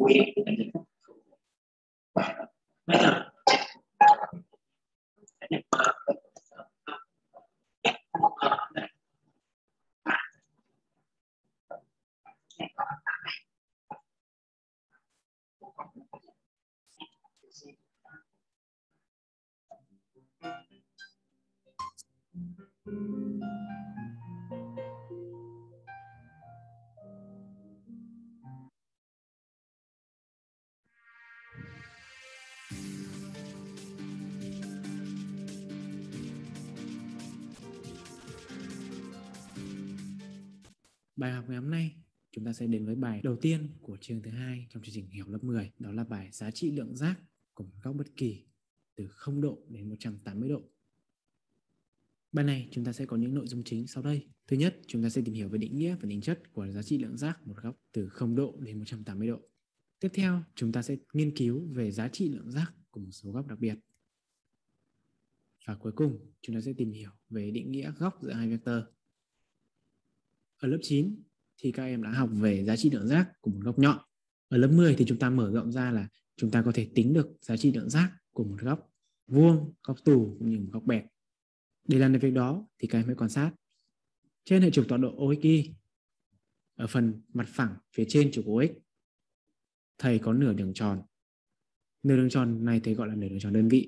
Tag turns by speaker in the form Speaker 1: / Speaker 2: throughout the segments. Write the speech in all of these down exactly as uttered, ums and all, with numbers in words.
Speaker 1: quyền là những bây giờ
Speaker 2: bài học ngày hôm nay chúng ta sẽ đến với bài đầu tiên của chương thứ hai trong chương trình hiểu lớp mười, đó là bài giá trị lượng giác của một góc bất kỳ từ không độ đến một trăm tám mươi độ. Bài này chúng ta sẽ có những nội dung chính sau đây. Thứ nhất, chúng ta sẽ tìm hiểu về định nghĩa và tính chất của giá trị lượng giác một góc từ không độ đến một trăm tám mươi độ. Tiếp theo, chúng ta sẽ nghiên cứu về giá trị lượng giác của một số góc đặc biệt. Và cuối cùng, chúng ta sẽ tìm hiểu về định nghĩa góc giữa hai vectơ. Ở lớp chín thì các em đã học về giá trị lượng giác của một góc nhọn. Ở lớp mười thì chúng ta mở rộng ra là chúng ta có thể tính được giá trị lượng giác của một góc vuông, góc tù cũng như một góc bẹt. Để làm được việc đó thì các em hãy quan sát. Trên hệ trục tọa độ o ích y, ở phần mặt phẳng phía trên trục o ích, thầy có nửa đường tròn. Nửa đường tròn này thầy gọi là nửa đường tròn đơn vị.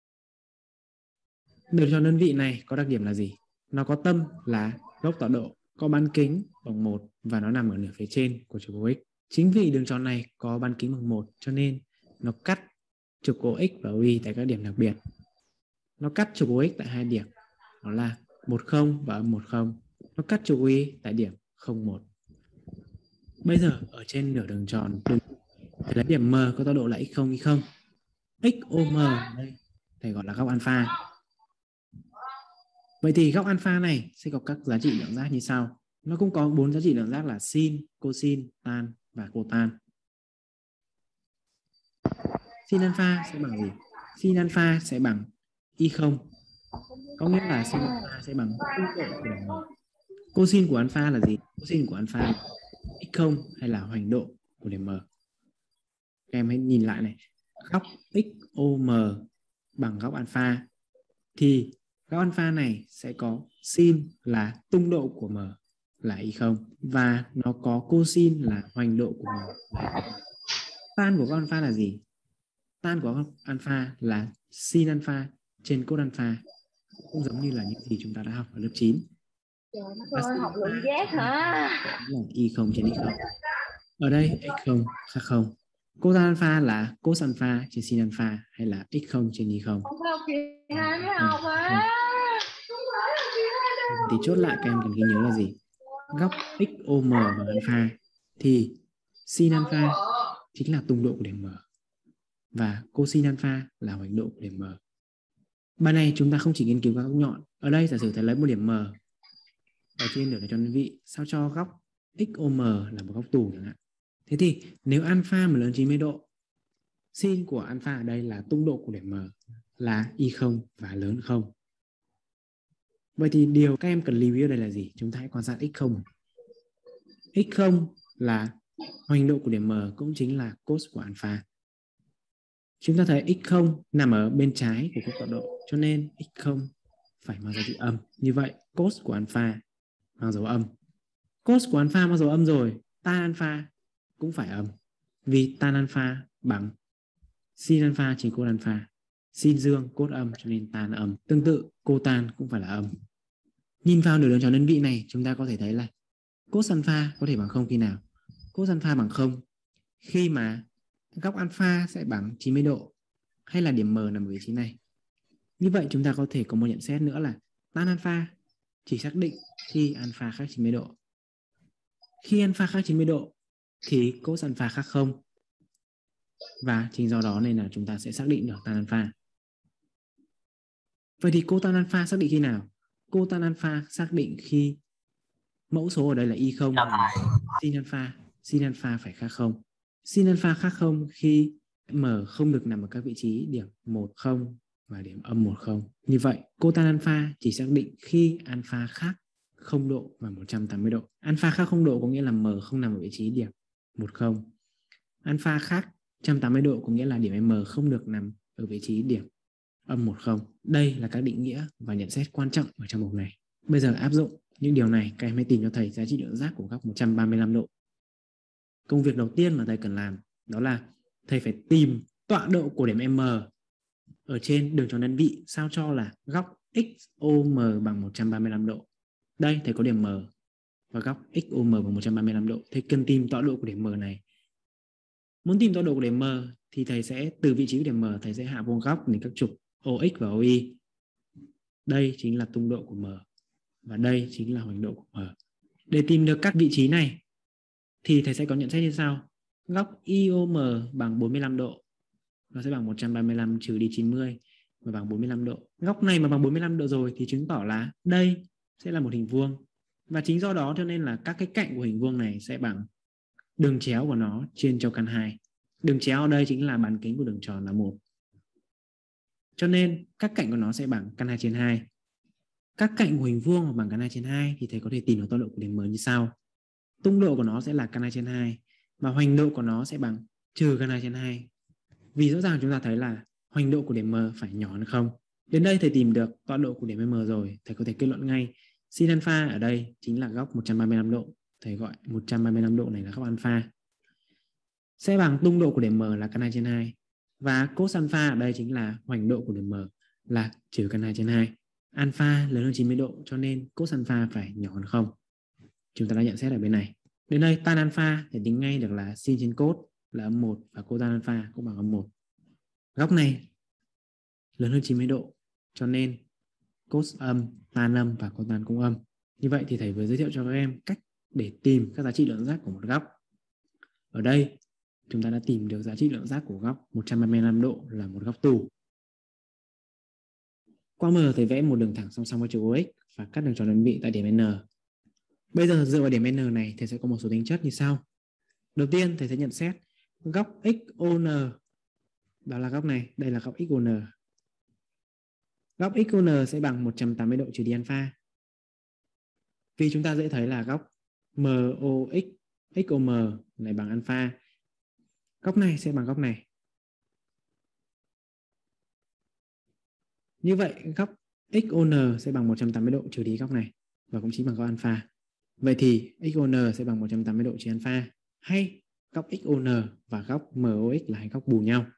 Speaker 2: Nửa đường tròn đơn vị này có đặc điểm là gì? Nó có tâm là góc tọa độ, có bán kính bằng một và nó nằm ở nửa phía trên của trục o ích. Chính vì đường tròn này có bán kính bằng một cho nên nó cắt trục o ích và o y tại các điểm đặc biệt. Nó cắt trục o ích tại hai điểm, đó là một không và âm một không. Nó cắt trục o y tại điểm không một. Bây giờ ở trên nửa đường tròn đơn vị, thầy lấy điểm M có tọa độ là x không y không. X O M đây thầy gọi là góc alpha. Vậy thì góc alpha này sẽ có các giá trị lượng giác như sau. Nó cũng có bốn giá trị lượng giác là sin, cosin, tan và cotan. Sin alpha sẽ bằng gì? Sin alpha sẽ bằng y không. Có nghĩa là sin alpha sẽ bằng tung độ của điểm M. Cosin của alpha là gì? Cosin của alpha là x không hay là hoành độ của điểm M. Các em hãy nhìn lại này. Góc x O M bằng góc alpha thì góc alpha này sẽ có sin là tung độ của M là y không và nó có cosin là hoành độ của M là y không. Tan của góc alpha là gì? Tan của góc alpha là sin alpha trên cos alpha, cũng giống như là những gì chúng ta đã học ở lớp chín.
Speaker 3: Trời ơi, học lượng giác hả?
Speaker 2: Là y không trên y không. Ở đây x không khác không. Cos alpha là cos alpha trên sin alpha hay là x không trên y không.
Speaker 3: Không phải học kỳ hai mới học á.
Speaker 2: Thì chốt lại các em cần ghi nhớ là gì? Góc x O M bằng alpha thì sin alpha chính là tung độ của điểm M và cosin alpha là hoành độ của điểm M. Bài này chúng ta không chỉ nghiên cứu các góc nhọn. Ở đây giả sử thầy lấy một điểm M ở trên nửa đường tròn đơn vị, sao cho góc x O M là một góc tù chẳng hạn. Thế thì nếu alpha mà lớn chín mươi độ, sin của alpha ở đây là tung độ của điểm M là y không và lớn không. Vậy thì điều các em cần lưu ý ở đây là gì? Chúng ta hãy quan sát x không. x không là hoành độ của điểm M cũng chính là cos của alpha. Chúng ta thấy x không nằm ở bên trái của góc tọa độ cho nên x không phải mang giá trị âm. Như vậy cos của alpha mang dấu âm. Cos của alpha mang dấu âm rồi, tan alpha cũng phải âm. Vì tan alpha bằng sin alpha trên cos alpha. Sin dương cos âm cho nên tan âm. Tương tự cotan cũng phải là âm. Nhìn vào nửa đường tròn đơn vị này chúng ta có thể thấy là cos alpha có thể bằng không khi nào? Cos alpha bằng không khi mà góc alpha sẽ bằng chín mươi độ hay là điểm M nằm ở vị trí này. Như vậy chúng ta có thể có một nhận xét nữa là tan alpha chỉ xác định khi alpha khác chín mươi độ. Khi alpha khác chín mươi độ thì cos alpha khác không. Và chính do đó nên là chúng ta sẽ xác định được tan alpha. Vậy thì cotan alpha xác định khi nào? Cotan alpha xác định khi mẫu số ở đây là y không, sin alpha, sin alpha phải khác không. Sin alpha khác không khi M không được nằm ở các vị trí điểm một không và điểm âm một không. Như vậy, cotan alpha chỉ xác định khi alpha khác không độ và một trăm tám mươi độ. Alpha khác không độ có nghĩa là M không nằm ở vị trí điểm một không. alpha khác một trăm tám mươi độ có nghĩa là điểm M không được nằm ở vị trí điểm âm một không. Đây là các định nghĩa và nhận xét quan trọng ở trong mục này. Bây giờ áp dụng những điều này, các em hãy tìm cho thầy giá trị lượng giác của góc một trăm ba mươi lăm độ. Công việc đầu tiên mà thầy cần làm đó là thầy phải tìm tọa độ của điểm M ở trên đường tròn đơn vị sao cho là góc ích ô em bằng một trăm ba mươi lăm độ. Đây thầy có điểm M và góc ích ô em bằng một trăm ba mươi lăm độ. Thầy cần tìm tọa độ của điểm M này. Muốn tìm tọa độ của điểm M thì thầy sẽ từ vị trí của điểm M thầy sẽ hạ vuông góc đến các trục O X và O Y. Đây chính là tung độ của M và đây chính là hoành độ của M. Để tìm được các vị trí này thì thầy sẽ có nhận xét như sau. Góc I O M bằng bốn mươi lăm độ. Nó sẽ bằng một trăm ba mươi lăm trừ đi chín mươi và bằng bốn mươi lăm độ. Góc này mà bằng bốn mươi lăm độ rồi thì chứng tỏ là đây sẽ là một hình vuông. Và chính do đó cho nên là các cái cạnh của hình vuông này sẽ bằng đường chéo của nó trên cho căn hai. Đường chéo ở đây chính là bán kính của đường tròn là một. Cho nên các cạnh của nó sẽ bằng căn hai trên hai. Các cạnh của hình vuông bằng căn hai trên hai thì thầy có thể tìm được tọa độ của điểm M như sau. Tung độ của nó sẽ là căn hai trên hai và hoành độ của nó sẽ bằng trừ căn hai trên hai. Vì rõ ràng chúng ta thấy là hoành độ của điểm M phải nhỏ hơn không. Đến đây thầy tìm được tọa độ của điểm M rồi, thầy có thể kết luận ngay sin alpha ở đây chính là góc một trăm ba mươi lăm độ. Thầy gọi một trăm ba mươi lăm độ này là góc alpha. Sẽ bằng tung độ của điểm M là căn hai trên hai và cos alpha ở đây chính là hoành độ của điểm M là trừ căn hai trên hai. Alpha lớn hơn chín mươi độ cho nên cos alpha phải nhỏ hơn không. Chúng ta đã nhận xét ở bên này. Đến đây tan alpha thì tính ngay được là sin trên cos là âm một và cotan alpha cũng bằng âm một. Góc này lớn hơn chín mươi độ cho nên cos âm, tan âm và cotan cũng âm. Như vậy thì thầy vừa giới thiệu cho các em cách để tìm các giá trị lượng giác của một góc. Ở đây chúng ta đã tìm được giá trị lượng giác của góc một trăm ba mươi lăm độ là một góc tù. Qua M thầy vẽ một đường thẳng song song với trục O X và cắt đường tròn đơn vị tại điểm N. Bây giờ dựa vào điểm N này thầy sẽ có một số tính chất như sau. Đầu tiên thầy sẽ nhận xét góc ích ô en, đó là góc này, đây là góc ích ô en. Góc ích ô en sẽ bằng một trăm tám mươi độ trừ đi alpha. Vì chúng ta dễ thấy là góc em o ích, ích ô em này bằng alpha. Góc này sẽ bằng góc này. Như vậy góc ích ô en sẽ bằng một trăm tám mươi độ trừ đi góc này và cũng chính bằng góc alpha. Vậy thì ích ô en sẽ bằng một trăm tám mươi độ trừ alpha, hay góc ích ô en và góc em o ích là hai góc bù nhau.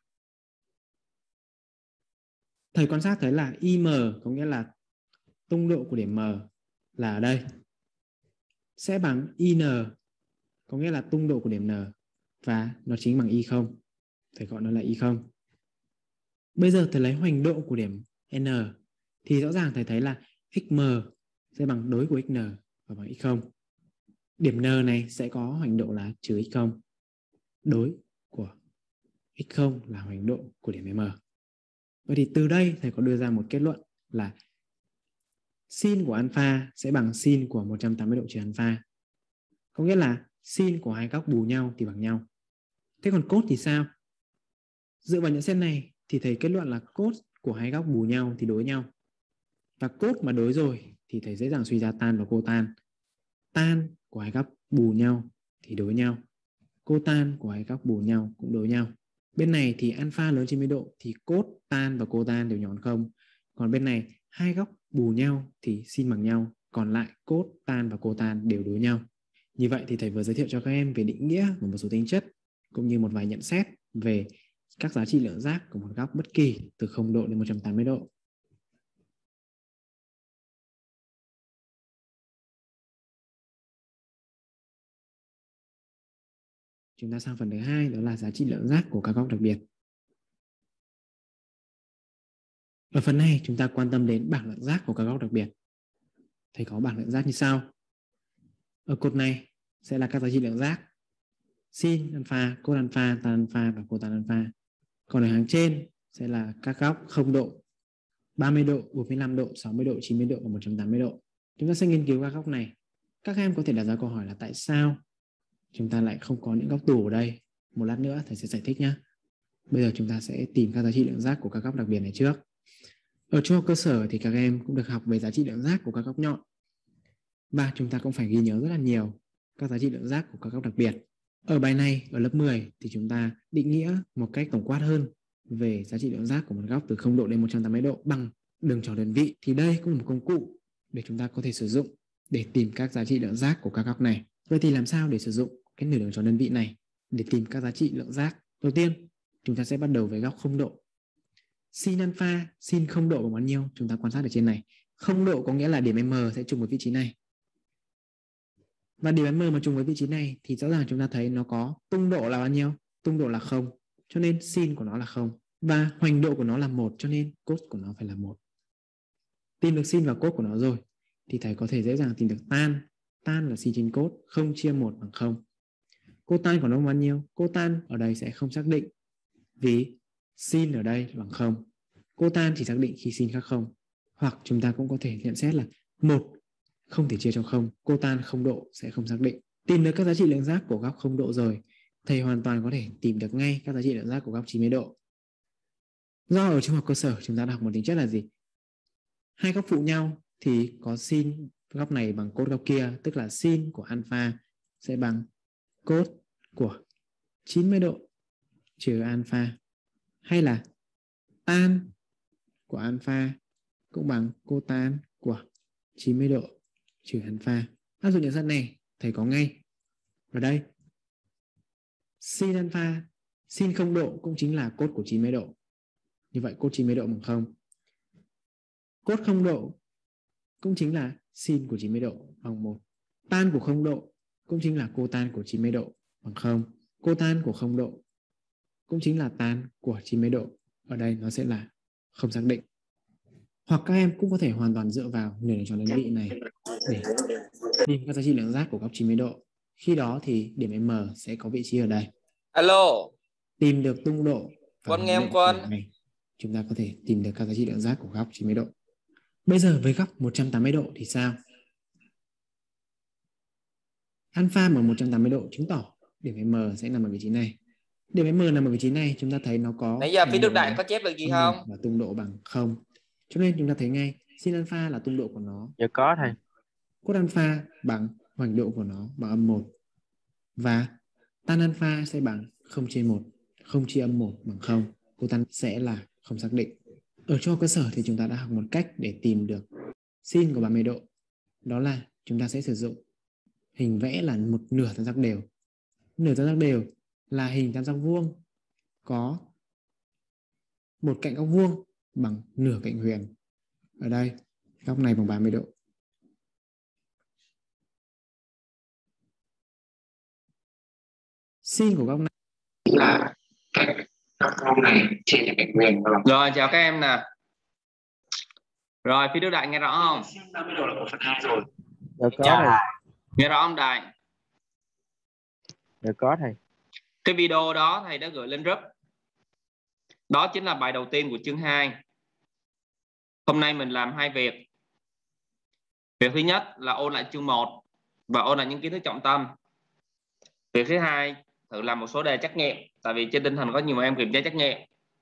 Speaker 2: Thầy quan sát thấy là i em có nghĩa là tung độ của điểm M là ở đây sẽ bằng i en có nghĩa là tung độ của điểm N và nó chính bằng y không. Thầy gọi nó là y không. Bây giờ thầy lấy hoành độ của điểm N thì rõ ràng thầy thấy là xm sẽ bằng đối của xn và bằng x không. Điểm N này sẽ có hoành độ là trừ x không. Đối của x không là hoành độ của điểm M. Vậy thì từ đây thầy có đưa ra một kết luận là sin của alpha sẽ bằng sin của một trăm tám mươi độ trừ alpha. Có nghĩa là sin của hai góc bù nhau thì bằng nhau. Thế còn cos thì sao? Dựa vào nhận xét này thì thầy kết luận là cos của hai góc bù nhau thì đối nhau. Và cos mà đối rồi thì thầy dễ dàng suy ra tan và cotan. Tan của hai góc bù nhau thì đối nhau. Cotan của hai góc bù nhau cũng đối nhau. Bên này thì alpha lớn chín mươi độ thì cos, tan và cotan đều nhỏ hơn không. Còn bên này hai góc bù nhau thì sin bằng nhau. Còn lại cos, tan và cotan đều đối nhau. Như vậy thì thầy vừa giới thiệu cho các em về định nghĩa và một số tính chất cũng như một vài nhận xét về các giá trị lượng giác của một góc bất kỳ từ không độ đến một trăm tám mươi độ. Chúng ta sang phần thứ hai, đó là giá trị lượng giác của các góc đặc biệt. Ở phần này chúng ta quan tâm đến bảng lượng giác của các góc đặc biệt. Thầy có bảng lượng giác như sau. Ở cột này sẽ là các giá trị lượng giác sin alpha, cos alpha, tan alpha và cotan alpha. Còn ở hàng trên sẽ là các góc không độ, ba mươi độ, bốn mươi lăm độ, sáu mươi độ, chín mươi độ và một trăm tám mươi độ. Chúng ta sẽ nghiên cứu các góc này. Các em có thể đặt ra câu hỏi là tại sao chúng ta lại không có những góc tù ở đây. Một lát nữa thầy sẽ giải thích nhé. Bây giờ chúng ta sẽ tìm các giá trị lượng giác của các góc đặc biệt này trước. Ở trung học cơ sở thì các em cũng được học về giá trị lượng giác của các góc nhọn. Và chúng ta cũng phải ghi nhớ rất là nhiều các giá trị lượng giác của các góc đặc biệt. Ở bài này, ở lớp mười thì chúng ta định nghĩa một cách tổng quát hơn về giá trị lượng giác của một góc từ không độ đến một trăm tám mươi độ bằng đường tròn đơn vị. Thì đây cũng là một công cụ để chúng ta có thể sử dụng để tìm các giá trị lượng giác của các góc này. Vậy thì làm sao để sử dụng cái nửa đường tròn đơn vị này để tìm các giá trị lượng giác? Đầu tiên, chúng ta sẽ bắt đầu với góc không độ. Sin alpha, sin không độ bằng bao nhiêu? Chúng ta quan sát ở trên này. Không độ có nghĩa là điểm M sẽ trùng với vị trí này. Và điểm M mà trùng với vị trí này thì rõ ràng chúng ta thấy nó có tung độ là bao nhiêu? Tung độ là không, cho nên sin của nó là không. Và hoành độ của nó là một, cho nên cos của nó phải là một. Tìm được sin và cos của nó rồi thì thầy có thể dễ dàng tìm được tan. Tan là sin trên cos, không chia một bằng không. Cotan của nó bao nhiêu? Cotan ở đây sẽ không xác định vì sin ở đây bằng không. Cotan chỉ xác định khi sin khác không. Hoặc chúng ta cũng có thể nhận xét là một không thể chia cho không, cotan không độ sẽ không xác định. Tìm được các giá trị lượng giác của góc không độ rồi, thầy hoàn toàn có thể tìm được ngay các giá trị lượng giác của góc chín mươi độ. Do ở trung học cơ sở chúng ta đã học một tính chất là gì? Hai góc phụ nhau thì có sin góc này bằng cos góc kia, tức là sin của alpha sẽ bằng cos của chín mươi độ trừ alpha, hay là tan của alpha cũng bằng cotan của chín mươi độ trừ alpha. Áp dụng nhận xét này thầy có ngay ở đây. Sin alpha, sin không độ cũng chính là cos của chín mươi độ. Như vậy cos chín mươi độ bằng không. Cos không độ cũng chính là sin của chín mươi độ bằng một. Tan của không độ cũng chính là cotan của chín mươi độ bằng không. Cotan của không độ cũng chính là tan của chín mươi độ. Ở đây nó sẽ là không xác định. Hoặc các em cũng có thể hoàn toàn dựa vào nửa đường tròn đơn vị này để tìm các giá trị lượng giác của góc chín mươi độ. Khi đó thì điểm M sẽ có vị trí ở đây.
Speaker 1: Alo.
Speaker 2: Tìm được tung độ và
Speaker 1: Quân nghe không quân?
Speaker 2: này, chúng ta có thể tìm được các giá trị lượng giác của góc chín mươi độ. Bây giờ với góc một trăm tám mươi độ thì sao? Alpha bằng một trăm tám mươi độ chứng tỏ điểm M sẽ nằm ở vị trí này. Điểm M nằm ở vị trí này, chúng ta thấy nó có
Speaker 1: nãy giờ phía Đức Đại có chép được gì không?
Speaker 2: Và tung độ bằng không. Cho nên chúng ta thấy ngay sin alpha là tung độ của nó.
Speaker 4: Dạ có thầy.
Speaker 2: Cos alpha bằng hoành độ của nó bằng âm một. Và tan alpha sẽ bằng không trên một, không chia âm một bằng không. Cotan sẽ là không xác định. Ở cho cơ sở thì chúng ta đã học một cách để tìm được sin của ba mươi độ. Đó là chúng ta sẽ sử dụng hình vẽ là một nửa tam giác đều. Nửa tam giác đều là hình tam giác vuông có một cạnh góc vuông bằng nửa cạnh huyền. Ở đây góc này bằng ba mươi độ. Sin của góc này
Speaker 5: là cạnh góc vuông này trên là cạnh huyền.
Speaker 1: Rồi chào các em nè. Rồi phía Đức Đại nghe rõ không?
Speaker 5: Sin ba mươi độ là một phần hai rồi.
Speaker 4: Dạ có thầy.
Speaker 1: Nghe rõ không Đại?
Speaker 4: Dạ có thầy.
Speaker 1: Cái video đó thầy đã gửi lên group. Đó chính là bài đầu tiên của chương hai. Hôm nay mình làm hai việc. Việc thứ nhất là ôn lại chương một và ôn lại những kiến thức trọng tâm. Việc thứ hai, thử làm một số đề trắc nghiệm. Tại vì trên tinh thần có nhiều em kiểm tra trắc nghiệm.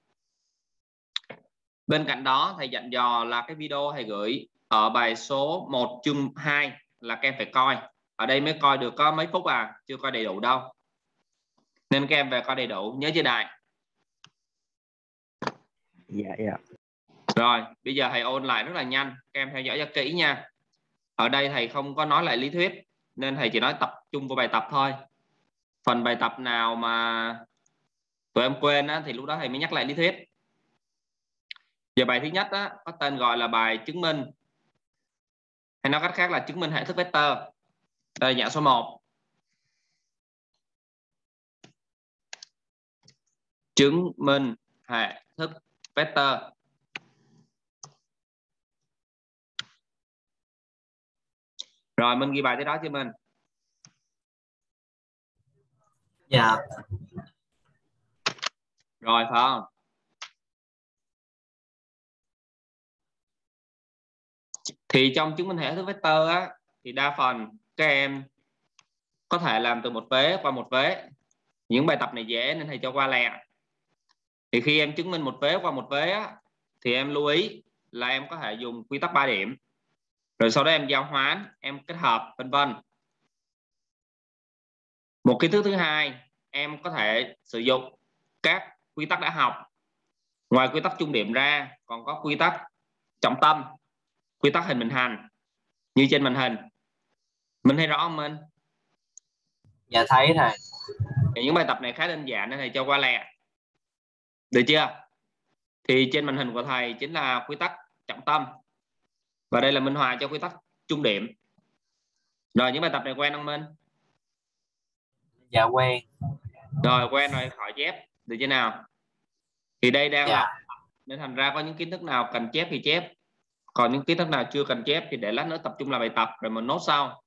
Speaker 1: Bên cạnh đó thầy dặn dò là cái video thầy gửi ở bài số một chương hai là các em phải coi. Ở đây mới coi được có mấy phút à, chưa coi đầy đủ đâu. Nên các em về coi đầy đủ, nhớ chưa Đại?
Speaker 4: Dạ dạ.
Speaker 1: Rồi, bây giờ thầy ôn lại rất là nhanh, các em theo dõi cho kỹ nha. Ở đây thầy không có nói lại lý thuyết, nên thầy chỉ nói tập trung vào bài tập thôi. Phần bài tập nào mà tụi em quên á, thì lúc đó thầy mới nhắc lại lý thuyết. Giờ bài thứ nhất á, có tên gọi là bài chứng minh. Hay nói cách khác là chứng minh hệ thức vector. Đây là dạng số một. Chứng minh hệ thức vector. Rồi mình ghi bài tới đó chưa mình?
Speaker 5: Dạ.
Speaker 1: Rồi phải không? Thì trong chứng minh hệ thức vector á, thì đa phần các em có thể làm từ một vế qua một vế. Những bài tập này dễ nên thầy cho qua lẹ. Thì khi em chứng minh một vế qua một vế á, thì em lưu ý là em có thể dùng quy tắc ba điểm. Rồi sau đó em giao hoán, em kết hợp vân vân. Một kiến thức thứ hai, em có thể sử dụng các quy tắc đã học. Ngoài quy tắc chung điểm ra còn có quy tắc trọng tâm, quy tắc hình bình hành như trên màn hình. Mình thấy rõ không Minh?
Speaker 6: Dạ thấy thầy.
Speaker 1: Thì những bài tập này khá đơn giản nên thầy cho qua lẹ. Được chưa? Thì trên màn hình của thầy chính là quy tắc trọng tâm. Và đây là minh họa cho quy tắc chung điểm. Rồi những bài tập này quen không Minh?
Speaker 6: Dạ quen.
Speaker 1: Rồi quen rồi khỏi chép. Được chưa nào? Thì đây đang
Speaker 6: Dạ.
Speaker 1: là nên thành ra có những kiến thức nào cần chép thì chép. Còn những kiến thức nào chưa cần chép thì để lát nữa tập trung làm bài tập rồi mình nốt sau.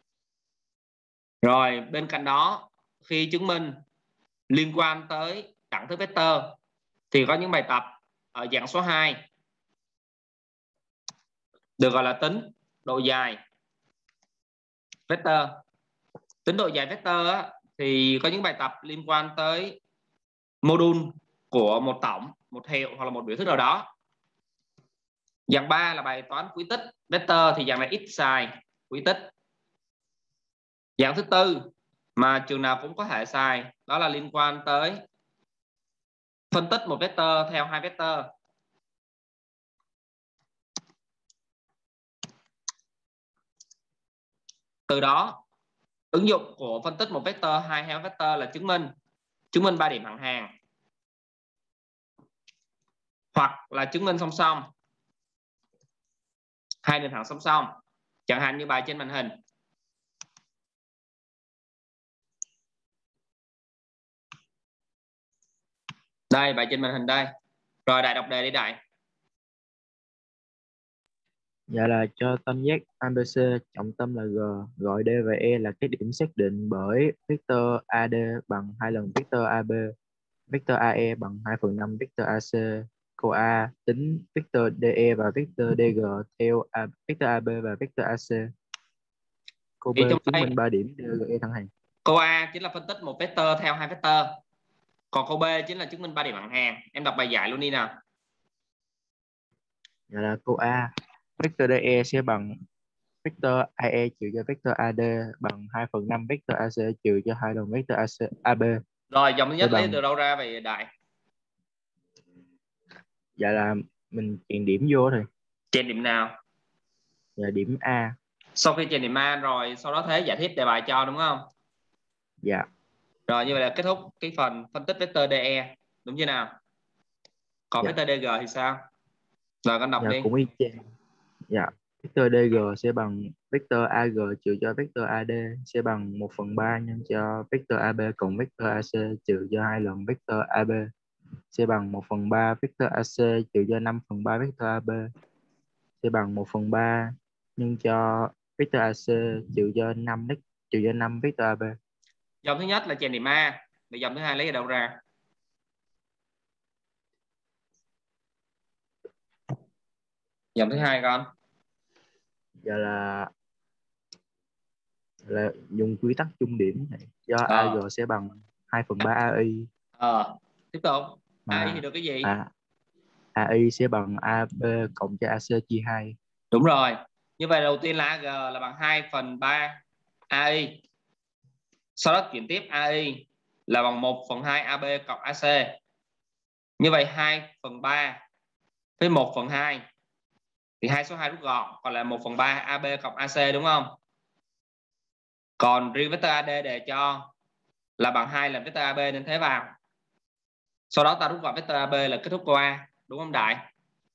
Speaker 1: Rồi bên cạnh đó khi chứng minh liên quan tới đẳng thức vector thì có những bài tập ở dạng số hai được gọi là tính độ dài vector. Tính độ dài vector á, thì có những bài tập liên quan tới module của một tổng, một hiệu hoặc là một biểu thức nào đó. Dạng ba là bài toán quỹ tích vector thì dạng này ít xài quỹ tích. Dạng thứ tư mà trường nào cũng có thể xài đó là liên quan tới phân tích một vector theo hai vector. Từ đó ứng dụng của phân tích một vector hai theo vector là chứng minh chứng minh ba điểm thẳng hàng hoặc là chứng minh song song hai đường thẳng song song, chẳng hạn như bài trên màn hình. Đây bài trên màn hình đây. Rồi Đại đọc đề đi Đại.
Speaker 4: Dạ là cho tam giác a bê xê trọng tâm là G, gọi D và E là các điểm xác định bởi vector a đê bằng hai lần vector a bê, vector a e bằng hai phần năm vector a xê. Câu A tính vector đê e và vector đê giê theo a, vector a bê và vector a xê. Câu B
Speaker 1: Thì trong
Speaker 4: chứng
Speaker 1: đây,
Speaker 4: minh ba điểm đê giê e thẳng hàng.
Speaker 1: câu A chính là phân tích một vector theo hai vector. Còn câu B chính là chứng minh ba điểm thẳng hàng. Em đọc bài giải luôn đi nào.
Speaker 4: Dạ là câu A vector đê e sẽ bằng vector a e trừ cho vector a đê bằng hai phần năm vector a xê trừ cho hai lần vector a xê, a bê.
Speaker 1: Rồi dòng thứ nhất
Speaker 4: Bằng...
Speaker 1: lấy từ đâu ra vậy Đại?
Speaker 4: Dạ là mình chèn điểm vô thôi.
Speaker 1: Chèn điểm nào?
Speaker 4: Dạ điểm A.
Speaker 1: Sau khi chèn điểm A rồi sau đó thế giải thích đề bài cho đúng không?
Speaker 4: Dạ.
Speaker 1: Rồi như vậy là kết thúc cái phần phân tích vector đê e đúng chưa nào? Còn
Speaker 4: Dạ.
Speaker 1: vector đê giê thì sao? Rồi con đọc
Speaker 4: Dạ,
Speaker 1: đi.
Speaker 4: cũng y chang. Dạ. Vector đê giê sẽ bằng vector a giê trừ cho vector a đê sẽ bằng một phần ba nhân cho vector a bê cộng vector a xê trừ cho hai lần vector a bê sẽ bằng một phần ba vector a xê trừ cho năm phần ba vector a bê sẽ bằng một phần ba nhân cho vector a xê trừ cho năm trừ cho năm vector a bê.
Speaker 1: Dòng thứ nhất là chèn điểm A. Vậy dòng thứ hai lấy ở đâu ra? Dòng thứ hai con.
Speaker 4: Giờ là là dùng quy tắc chung điểm này. Do
Speaker 1: Ờ.
Speaker 4: a giê sẽ bằng hai phần ba a i.
Speaker 1: Ờ, tiếp tục.
Speaker 4: Mà
Speaker 1: a i thì được cái gì?
Speaker 4: À, a i sẽ bằng a bê cộng cho a xê chia hai.
Speaker 1: Đúng rồi. Như vậy đầu tiên là a giê là bằng hai phần ba a i. Sau đó chuyển tiếp a i là bằng một phần hai a bê cộng a xê. Như vậy hai phần ba với một phần hai thì hai số hai rút gọn còn lại một phần ba a bê cộng a xê đúng không? Còn riêng vector a đê đề cho là bằng hai lần vector a bê nên thế vào. Sau đó ta rút gọn vector a bê là kết thúc câu A, đúng không Đại?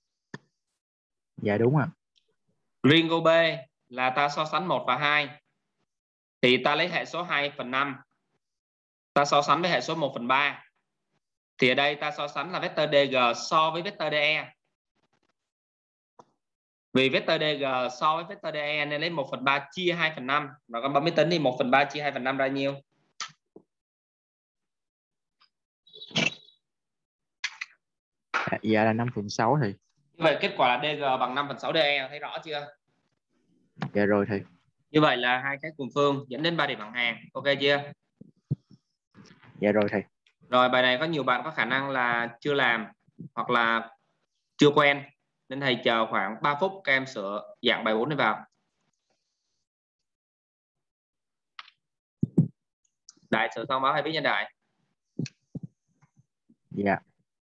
Speaker 4: Dạ đúng ạ.
Speaker 1: Riêng câu B là ta so sánh một và hai. Thì ta lấy hệ số hai phần năm. Ta so sánh với hệ số một phần ba. Thì ở đây ta so sánh là vector đê giê so với vector đê e. Vì vector đê giê so với vector đê e nên lấy một phần ba chia hai phần năm. Rồi con bấm máy tính đi, một phần ba chia hai phần năm ra nhiêu?
Speaker 4: À, dạ là năm phần sáu thầy.
Speaker 1: Như vậy kết quả là đê giê bằng năm phần sáu đê e, thấy rõ chưa?
Speaker 4: Dạ rồi thầy.
Speaker 1: Như vậy là hai cái cùng phương dẫn đến ba điểm thẳng hàng. Ok chưa?
Speaker 4: Dạ rồi thầy.
Speaker 1: Rồi bài này có nhiều bạn có khả năng là chưa làm hoặc là chưa quen. Nên thầy chờ khoảng ba phút các em sửa dạng bài bốn này vào. Đại sửa xong báo hay biết nha Đại.
Speaker 4: Dạ.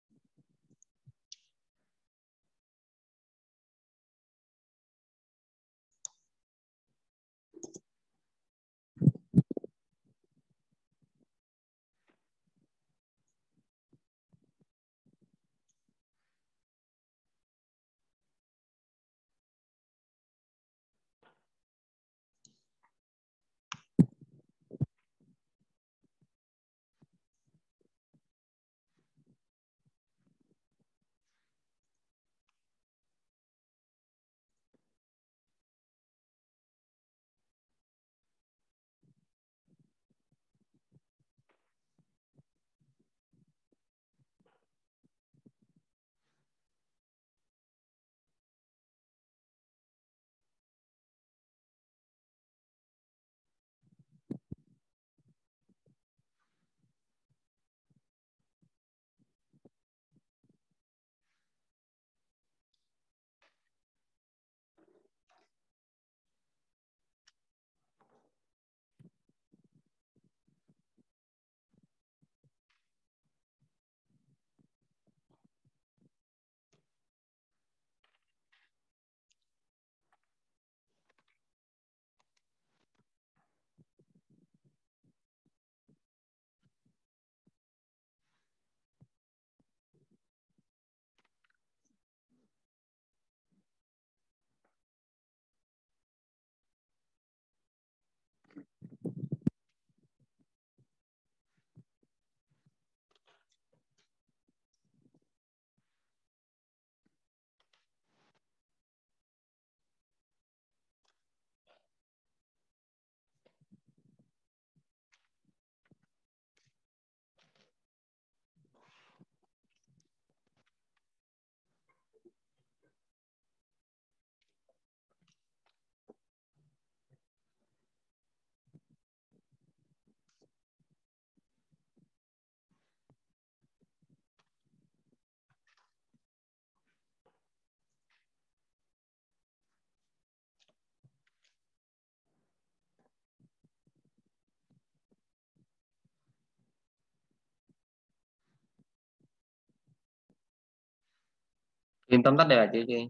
Speaker 1: Tìm tóm tắt đề bài chưa chị?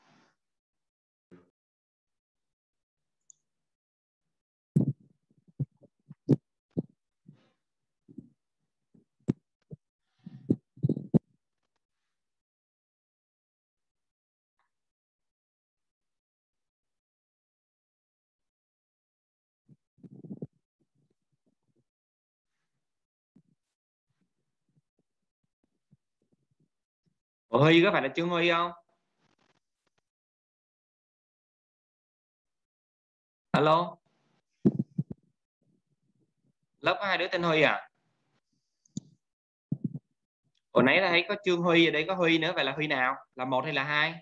Speaker 1: Ủa, Huy có phải là Trương Huy không? Alo, lớp có hai đứa tên Huy à? Hồi nãy là thấy có Trương Huy, ở đây có Huy nữa, vậy là Huy nào? Là một hay là hai?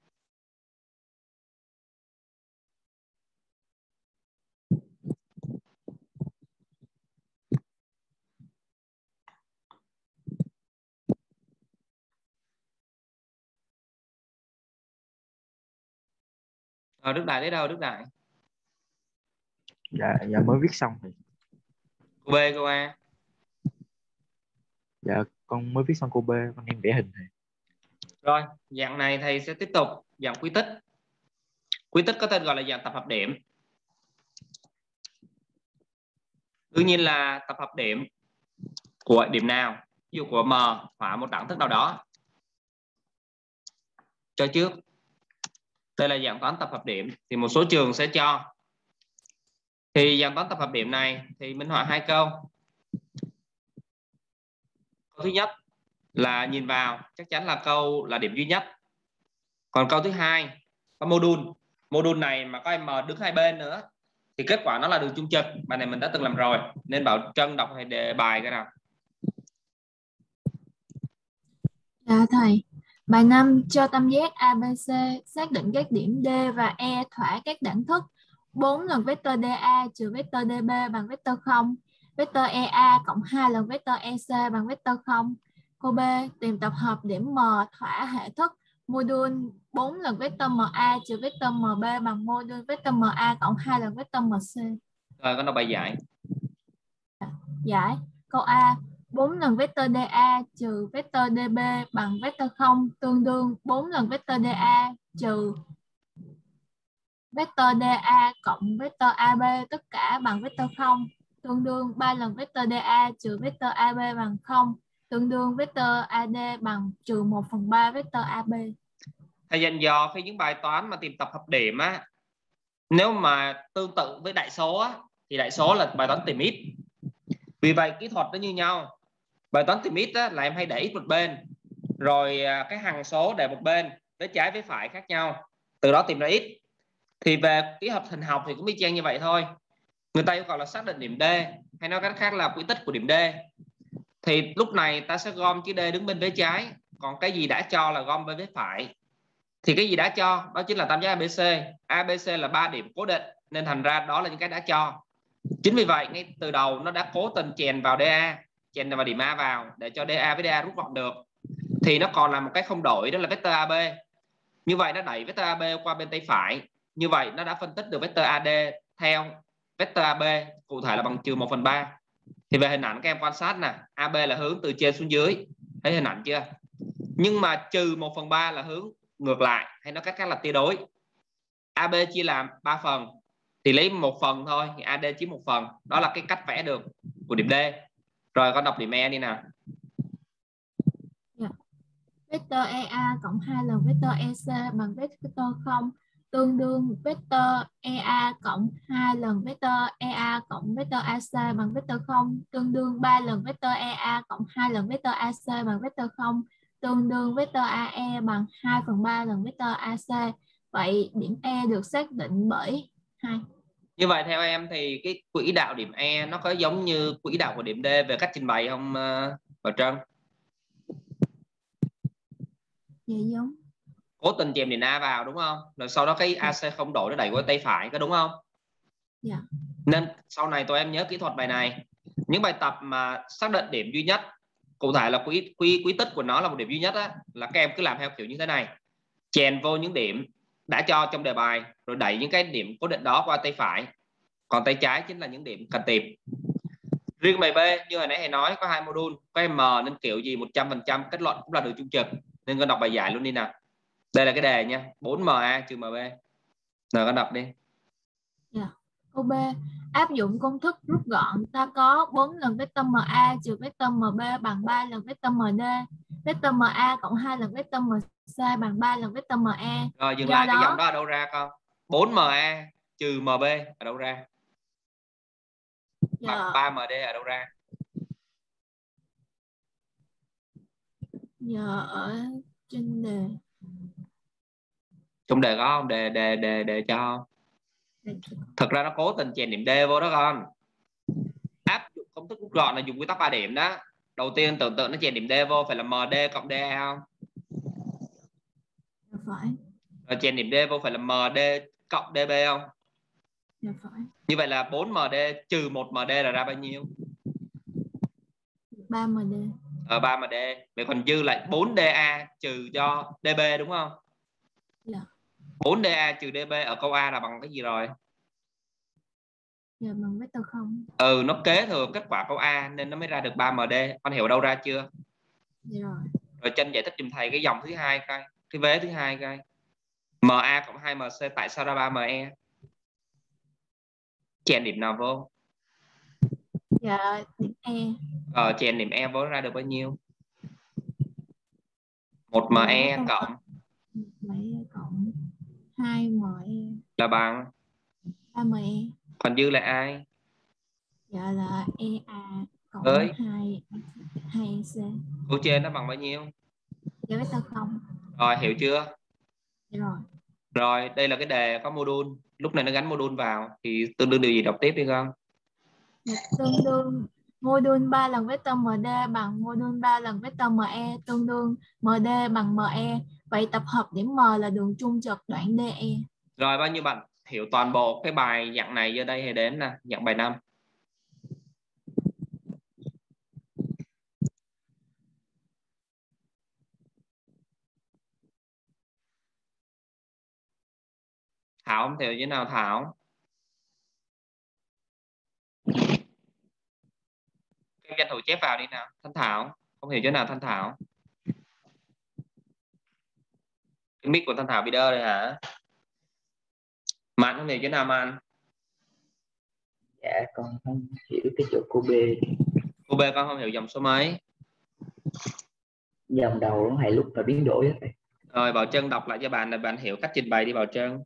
Speaker 1: Ờ, Đức Đại đấy đâu, Đức Đại?
Speaker 4: Dạ, dạ mới viết xong rồi.
Speaker 1: Cô B, cô A?
Speaker 4: Dạ con mới viết xong cô B, con đang vẽ hình này.
Speaker 1: Rồi, dạng này thầy sẽ tiếp tục dạng quy tích. Quy tích có tên gọi là dạng tập hợp điểm. Đương nhiên là tập hợp điểm của điểm nào, ví dụ của M hoặc một đẳng thức nào đó. Cho trước, đây là dạng toán tập hợp điểm thì một số trường sẽ cho. Thì dạng toán tập hợp điểm này thì minh họa hai câu. Câu thứ nhất là nhìn vào chắc chắn là câu là điểm duy nhất. Còn câu thứ hai có module. Module này mà có M đứng hai bên nữa thì kết quả nó là đường chung trực. Bài này mình đã từng làm rồi nên bảo Trân đọc hay đề bài cái nào.
Speaker 7: Dạ thầy, bài năm cho tam giác a bê xê xác định các điểm D và E thỏa các đẳng thức bốn lần vectơ DA trừ vectơ đê bê bằng vectơ không, vectơ e a cộng hai lần vectơ e xê bằng vectơ không. Câu B, tìm tập hợp điểm M thỏa hệ thức module bốn lần vectơ em a trừ vectơ em bê bằng module vectơ em a cộng hai lần vectơ em xê.
Speaker 1: Rồi con đọc bài giải.
Speaker 7: Giải. Câu A. bốn lần vectơ đê a trừ vectơ đê bê bằng vectơ không tương đương bốn lần vectơ đê a trừ vectơ đê a cộng vectơ a bê tất cả bằng vectơ không tương đương ba lần vectơ đê a trừ vectơ a bê bằng không tương đương vectơ a đê bằng trừ một phần ba vectơ a bê.
Speaker 1: Thầy dặn dò khi những bài toán mà tìm tập hợp điểm á, nếu mà tương tự với đại số á, thì đại số là bài toán tìm ít. Vì vậy kỹ thuật nó như nhau. Bài toán tìm ít á, là em hay để ít một bên, rồi cái hằng số để một bên, với trái với phải khác nhau, từ đó tìm ra ít. Thì về kỹ thuật hình học thì cũng y chang như vậy thôi. Người ta yêu cầu là xác định điểm D, hay nói cách khác là quỹ tích của điểm D. Thì lúc này ta sẽ gom chữ D đứng bên vế trái, còn cái gì đã cho là gom bên vế phải. Thì cái gì đã cho đó chính là tam giác a bê xê. a bê xê là ba điểm cố định, nên thành ra đó là những cái đã cho. Chính vì vậy ngay từ đầu nó đã cố tình chèn vào đê a, chèn vào điểm A vào để cho đê a với đê a rút gọn được. Thì nó còn là một cái không đổi, đó là vectơ a bê. Như vậy nó đẩy vectơ a bê qua bên tay phải. Như vậy nó đã phân tích được vectơ a đê theo vectơ a bê, cụ thể là bằng trừ một phần ba. Thì về hình ảnh các em quan sát nè, a bê là hướng từ trên xuống dưới, thấy hình ảnh chưa? Nhưng mà trừ một phần ba là hướng ngược lại, hay nói cách khác là tia đối. a bê chia làm ba phần, thì lấy một phần thôi, thì a đê chiếm một phần. Đó là cái cách vẽ được của điểm D. Rồi con đọc điểm E đi nào.
Speaker 7: Yeah. Vectơ e a cộng hai lần vectơ e xê bằng vectơ không tương đương vectơ e a cộng hai lần vectơ e a cộng vectơ a xê bằng vectơ không tương đương ba lần vectơ e a cộng hai lần vectơ a xê bằng vectơ không tương đương vectơ a e bằng hai phần ba lần vectơ a xê. Vậy điểm E được xác định bởi hai.
Speaker 1: Như vậy theo em thì cái quỹ đạo điểm E nó có giống như quỹ đạo của điểm D về cách trình bày không uh, Bảo Trân?
Speaker 7: Dạ giống.
Speaker 1: Cố tình chèn điểm A vào đúng không? Rồi sau đó cái a xê không đổi, nó đẩy qua tay phải, có đúng không?
Speaker 7: Dạ.
Speaker 1: Nên sau này tụi em nhớ kỹ thuật bài này. Những bài tập mà xác định điểm duy nhất, cụ thể là quý quý quý tích của nó là một điểm duy nhất á, là các em cứ làm theo kiểu như thế này, chèn vô những điểm đã cho trong đề bài, rồi đẩy những cái điểm cố định đó qua tay phải, còn tay trái chính là những điểm cần tìm. Riêng bài B như hồi nãy thầy nói có hai module, có M nên kiểu gì một trăm phần trăm kết luận cũng là đường trung trực, nên con đọc bài giải luôn đi nào. Đây là cái đề nha, bốn M A trừ M B. Rồi con đọc đi.
Speaker 7: Yeah. Câu B. Áp dụng công thức rút gọn, ta có bốn lần vectơ em a trừ vectơ em bê bằng ba lần vectơ em đê. Vectơ em a cộng hai lần vectơ em xê bằng ba lần vectơ em e.
Speaker 1: Rồi dừng
Speaker 7: Do
Speaker 1: lại,
Speaker 7: đó...
Speaker 1: cái dòng đó ở đâu ra con? bốn M A trừ M B ở đâu ra? Bằng
Speaker 7: Giờ...
Speaker 1: ba M D ở đâu ra?
Speaker 7: Giờ ở trên đề.
Speaker 1: Trong đề có không? Đề đề đề đề cho không? Thực ra nó cố tình chèn điểm D vô đó con. Áp dụng công thức rút gọn là dùng quy tắc ba điểm đó. Đầu tiên tưởng tượng nó chèn điểm D vô phải là em đê cộng đê a không?
Speaker 7: Dạ phải.
Speaker 1: Rồi chèn điểm D vô phải là em đê cộng đê bê không?
Speaker 7: Dạ phải.
Speaker 1: Như vậy là bốn em đê trừ một em đê là ra bao nhiêu?
Speaker 7: ba em đê.
Speaker 1: Ờ, ba em đê. Vậy còn dư lại bốn đê a trừ cho đê bê đúng không?
Speaker 7: Dạ.
Speaker 1: bốn đê a trừ đê bê ở câu A là bằng cái gì rồi?
Speaker 7: Dạ bằng vectơ không.
Speaker 1: Ừ, nó kế thừa kết quả câu A nên nó mới ra được ba em đê. Con hiểu đâu ra chưa?
Speaker 7: Dạ rồi.
Speaker 1: Rồi Trinh giải thích giùm thầy cái dòng thứ hai coi, cái vế thứ hai coi. em a cộng hai em xê tại sao ra ba em e? Chèn điểm nào vô?
Speaker 7: Dạ điểm E.
Speaker 1: Ờ, chèn điểm E vô ra được bao nhiêu? một em e cộng
Speaker 7: bảy cộng hai em e
Speaker 1: là bằng
Speaker 7: ba em e.
Speaker 1: còn dư lại ai?
Speaker 7: Dạ là E A cộng
Speaker 1: Với
Speaker 7: hai hai C.
Speaker 1: câu trên nó bằng bao nhiêu?
Speaker 7: Dạ vectơ không.
Speaker 1: Rồi hiểu chưa?
Speaker 7: Dạ rồi.
Speaker 1: Rồi đây là cái đề có module, lúc này nó gắn module vào thì tương đương điều gì, đọc tiếp đi con.
Speaker 7: Dạ, tương đương module ba lần vectơ em đê bằng module ba lần vectơ em e tương đương em đê bằng em e. Vậy tập hợp điểm M là đường trung trực đoạn đê e.
Speaker 1: Rồi bao nhiêu bạn hiểu toàn bộ cái bài dạng này giờ đây hay đến nè, dạng bài năm. Thảo không hiểu như nào Thảo? tranh thủ chép vào đi nào. Thanh Thảo, không hiểu chỗ nào Thanh Thảo? Cái mic của Thanh Thảo bị đơ rồi hả? Mạnh không hiểu chỗ nào Mạnh?
Speaker 4: Dạ con không hiểu cái chỗ cô B.
Speaker 1: Cô B con không hiểu dòng số mấy?
Speaker 4: Dòng đầu nó hay lúc mà biến đổi á thầy.
Speaker 1: Rồi Bảo Trân đọc lại cho bạn là bạn hiểu cách trình bày đi Bảo Trân.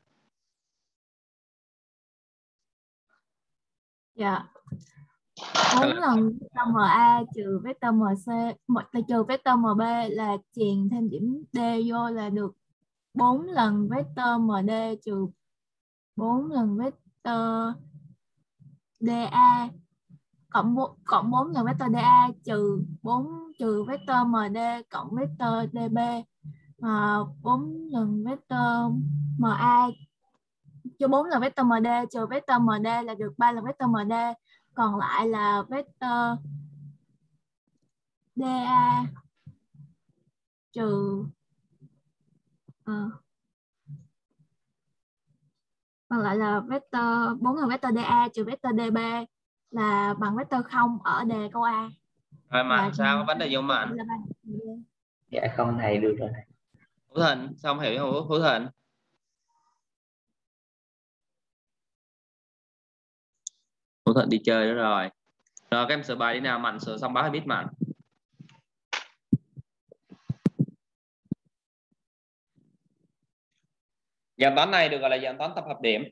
Speaker 7: Dạ. bốn lần vector em a trừ vector em xê một trừ vector em bê là chèn thêm điểm D vô là được bốn lần vector em đê trừ bốn lần vector đê a cộng bốn cộng bốn lần vector đê a trừ bốn trừ vector em đê cộng vector đê bê, mà bốn lần vector em a cho bốn lần vector em đê trừ vector em đê là được ba lần vector em đê, còn lại là vector đê a trừ ờ, còn lại là vector bốn lần vector đê a trừ vector đê bê là bằng vector không ở đề câu A.
Speaker 1: Rồi Mạnh
Speaker 7: Là-
Speaker 1: sao? Có vấn đề gì không Mạnh?
Speaker 7: là bằng-
Speaker 4: Dạ con này được rồi.
Speaker 1: Hữu Thịnh, sao không hiểu Hữu Hữu Thịnh? Hữu Thịnh đi chơi đó rồi. Rồi các em sửa bài đi nào. Mạnh sửa xong báo hay biết Mạnh. Dạng toán này được gọi là dạng toán tập hợp điểm.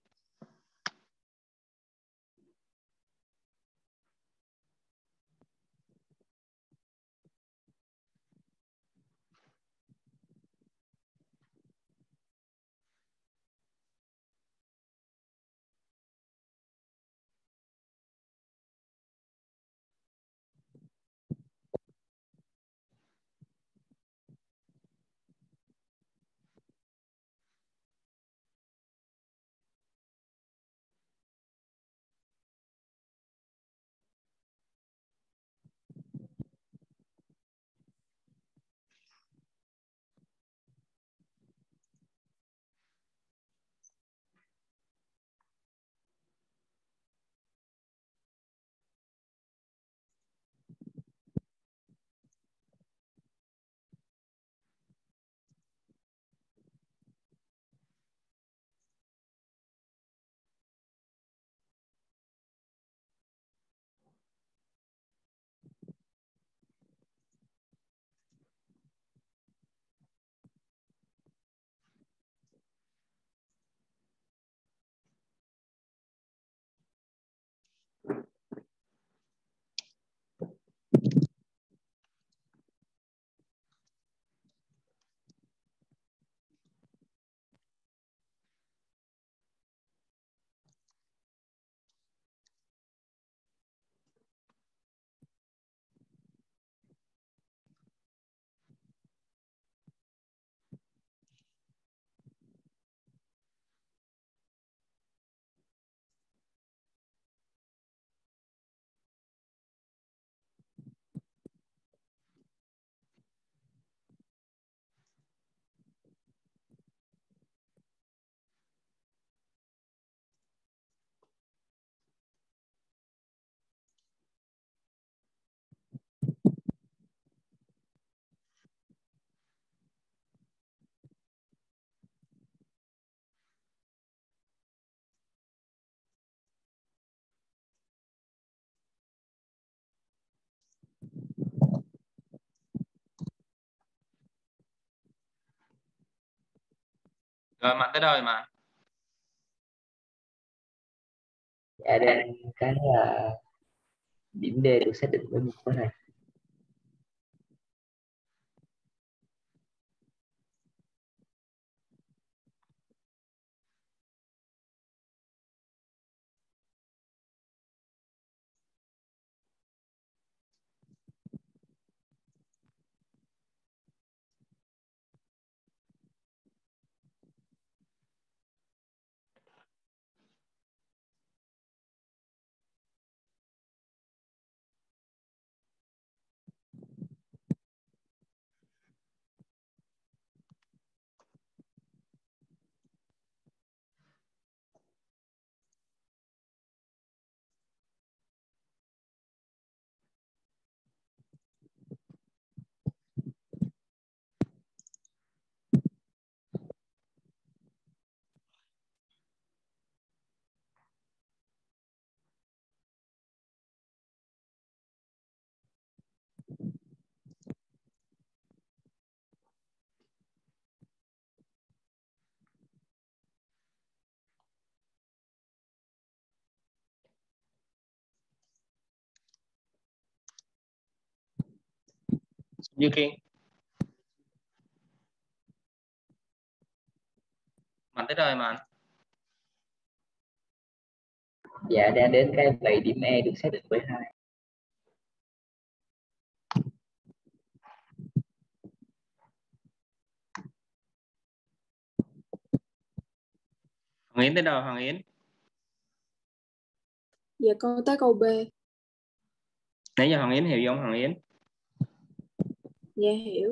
Speaker 1: Rồi Mạnh tới đâu rồi Mạnh?
Speaker 4: Dạ đang cái là điểm D được xác định với một cái này.
Speaker 1: Như Kiên. Mạnh tới đời mà.
Speaker 8: Dạ đang đến cái vậy điểm E được xác định với hai.
Speaker 1: Hoàng Yến tới đâu Hoàng Yến?
Speaker 9: Dạ con tới câu B.
Speaker 1: Nãy giờ Hoàng Yến hiểu không Hoàng Yến?
Speaker 9: Dạ hiểu.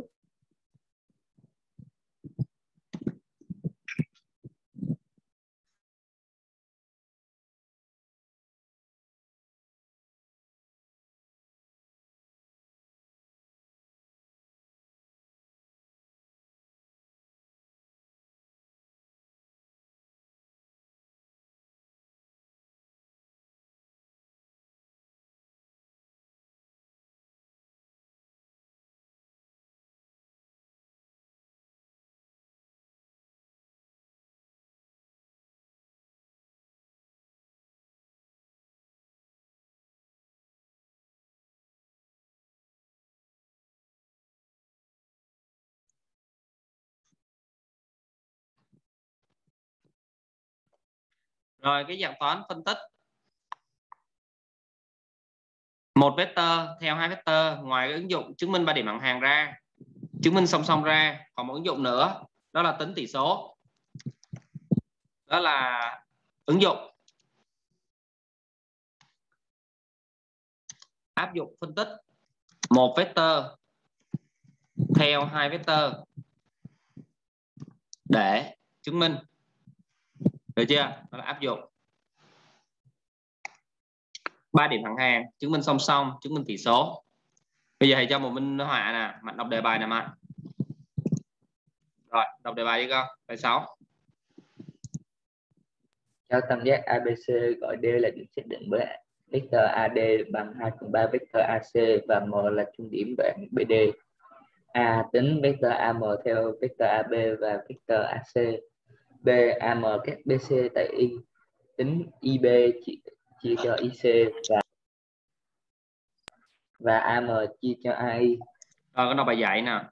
Speaker 1: Rồi cái dạng toán phân tích một vector theo hai vector, ngoài cái ứng dụng chứng minh ba điểm bằng hàng ra, chứng minh song song ra, còn một ứng dụng nữa đó là tính tỷ số. Đó là ứng dụng áp dụng phân tích một vector theo hai vector để chứng minh. Được chưa? Đó là áp dụng ba điểm thẳng hàng, chứng minh song song, chứng minh tỷ số. Bây giờ thầy cho một minh họa nè, Mạnh đọc đề bài nè Mạnh. Rồi, đọc đề bài đi con. Bài sáu.
Speaker 8: Cho tam giác a bê xê gọi D là điểm xác định với vector a đê bằng hai phần ba vector a xê và M là trung điểm đoạn bê đê. A tính vector a em theo vector a bê và vector a xê. B, a em cắt bê xê tại Y. Tính i bê chia, chia cho i xê và và a em chia cho a i.
Speaker 1: Rồi, con đọc bài dạy nè.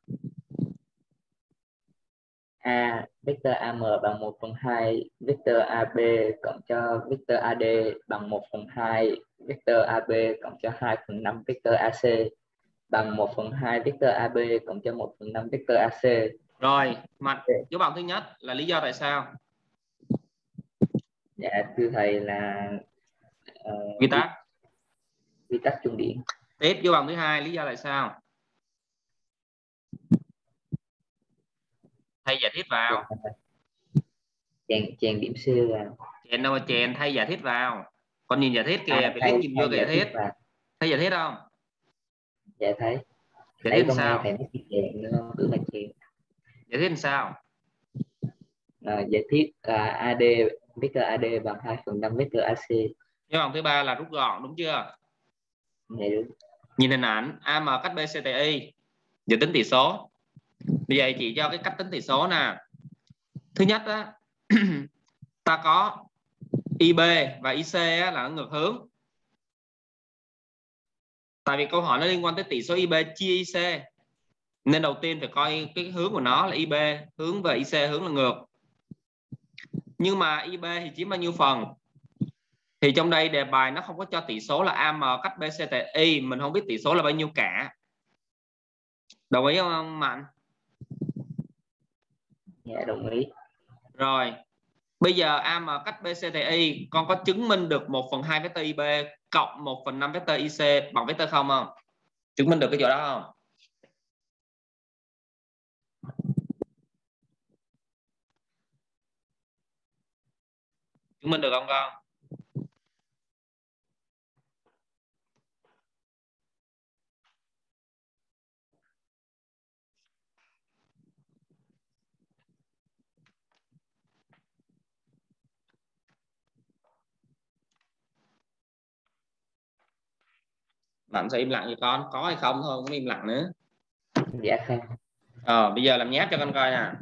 Speaker 8: A, vector a em bằng một phần hai vector a bê cộng cho vector a đê bằng một phần hai vector a bê cộng cho hai phần năm vector a xê bằng một phần hai vector a bê cộng cho một phần năm vector a xê.
Speaker 1: Rồi, Mạnh, dấu bằng thứ nhất là lý do tại sao?
Speaker 8: Dạ thưa thầy là uh,
Speaker 1: Quy tắc.
Speaker 8: Quy tắc trung điểm.
Speaker 1: Tiếp dấu bằng thứ hai, lý do tại sao? Thầy giải thích vào.
Speaker 8: Chèn chèn điểm C vào.
Speaker 1: Chèn đâu mà chèn, thầy giải thích vào. Con nhìn giải thích kìa, phải liếc nhìn vô giải thích. Thầy giải thích không?
Speaker 8: Dạ thấy.
Speaker 1: Giải
Speaker 8: Thấy
Speaker 1: thích
Speaker 8: con
Speaker 1: sao?
Speaker 8: nghe thầy nói chèn nữa, cứ là chèn.
Speaker 1: Giải thích làm sao?
Speaker 8: À, giải thích là a đê vector a đê bằng hai phần năm vector a xê.
Speaker 1: Dấu bằng thứ ba là rút gọn, đúng chưa?
Speaker 8: Dạ đúng.
Speaker 1: Nhìn hình ảnh a em cắt bê xê tại Y, giờ tính tỷ số. Bây giờ chỉ cho cái cách tính tỷ số nè. Thứ nhất á, ta có i bê và i xê á, là nó ngược hướng. Tại vì câu hỏi nó liên quan tới tỷ số i bê chia i xê, nên đầu tiên phải coi cái hướng của nó là i bê hướng về i xê hướng là ngược. Nhưng mà i bê thì chiếm bao nhiêu phần? Thì trong đây đề bài nó không có cho tỷ số là a em cắt bê xê tại Y, mình không biết tỷ số là bao nhiêu cả. Đồng ý không Mạnh?
Speaker 8: Dạ đồng ý.
Speaker 1: Rồi, bây giờ a em cắt bê xê tại Y, con có chứng minh được một phần hai vector i bê cộng một phần năm vector i xê bằng vector không không? Chứng minh được cái chỗ đó không? Chứng minh được không con? Bạn sẽ im lặng cho con, có hay không thôi, không im lặng nữa.
Speaker 8: Dạ không.
Speaker 1: Ờ, bây giờ làm nháp cho con coi nè.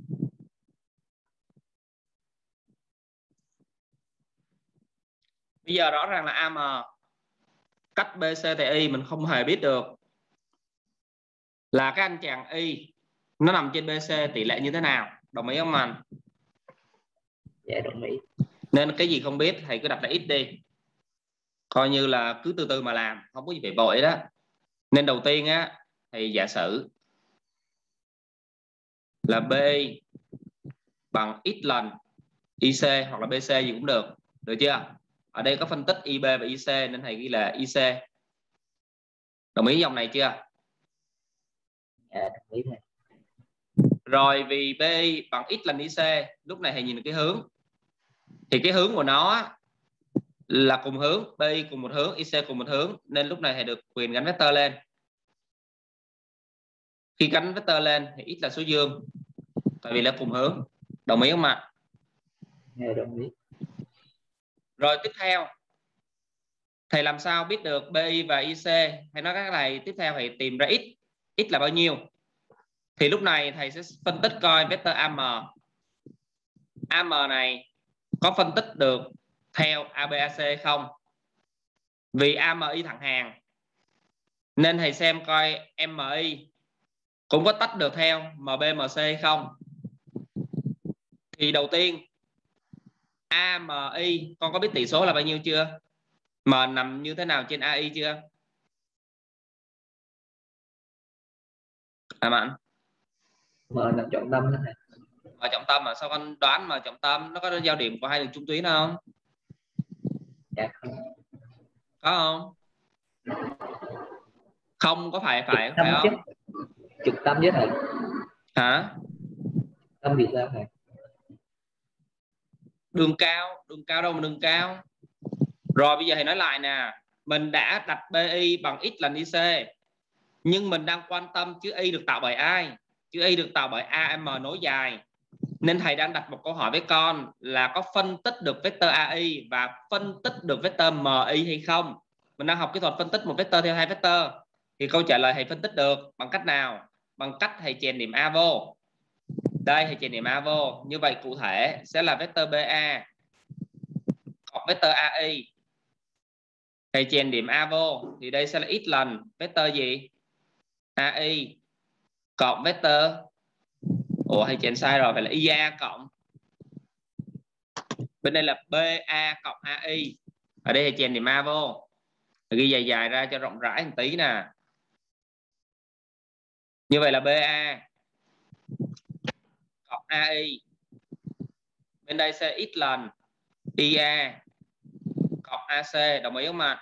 Speaker 1: Bây giờ rõ ràng là a em cắt bê xê tại Y mình không hề biết được. là cái anh chàng Y nó nằm trên bê xê tỷ lệ như thế nào? Đồng ý không anh?
Speaker 8: Dạ đồng ý.
Speaker 1: Nên cái gì không biết thầy cứ đặt là x đi, coi như là cứ từ từ mà làm, không có gì phải vội đó. Nên đầu tiên á thì giả sử là BI bằng x lần i xê hoặc là bê xê gì cũng được, được chưa? Ở đây có phân tích i bê và i xê nên thầy ghi là i xê. Đồng ý dòng này chưa?
Speaker 8: Dạ đồng ý thầy.
Speaker 1: Rồi vì BI bằng x lần i xê, lúc này thầy nhìn cái hướng, thì cái hướng của nó là cùng hướng, BI cùng một hướng, i xê cùng một hướng, nên lúc này thầy được quyền gắn vector lên. Khi gắn vector lên thì x là số dương, tại vì là cùng hướng. Đồng ý không ạ?
Speaker 8: Dạ đồng ý.
Speaker 1: Rồi tiếp theo thầy làm sao biết được BI và i xê? Hay nói các này, tiếp theo thầy tìm ra x, x là bao nhiêu. Thì lúc này thầy sẽ phân tích coi vector a em. a em này có phân tích được theo a bê a xê không? Vì a em i thẳng hàng nên thầy xem coi em i cũng có tách được theo em bê em xê hay không. Thì đầu tiên a em i con có biết tỷ số là bao nhiêu chưa? M nằm như thế nào trên a i chưa? À bạn
Speaker 8: M nằm trọng tâm đó thầy.
Speaker 1: M trọng tâm mà sao con đoán M trọng tâm? Nó có giao điểm của hai đường trung tuyến không?
Speaker 8: Dạ không.
Speaker 1: Có không? Không có phải phải
Speaker 8: Tâm
Speaker 1: phải không?
Speaker 8: chứ. Trục tâm với thầy.
Speaker 1: Hả?
Speaker 8: Tâm vì sao thầy?
Speaker 1: Đường cao, đường cao đâu mà đường cao. Rồi bây giờ thầy nói lại nè, mình đã đặt BI bằng x lần i xê, nhưng mình đang quan tâm chữ y được tạo bởi ai? Chữ y được tạo bởi a em nối dài. Nên thầy đang đặt một câu hỏi với con là có phân tích được vector a i và phân tích được vector mi hay không? Mình đang học kỹ thuật phân tích một vector theo hai vector. Thì câu trả lời thầy phân tích được bằng cách nào? Bằng cách thầy chèn điểm A vô. Đây thầy chèn điểm A vô. Như vậy cụ thể sẽ là vector BA cộng vector a i. Thầy chèn điểm A vô thì đây sẽ là x lần vector gì? a i cộng vector, ủa thầy chèn sai rồi, phải là i a cộng, bên đây là ba cộng a i. Ở đây thầy chèn điểm A vô, thầy ghi dài dài ra cho rộng rãi một tí nè. Như vậy là ba cộng a i, bên đây sẽ x lần i a cộng a xê. Đồng ý không ạ?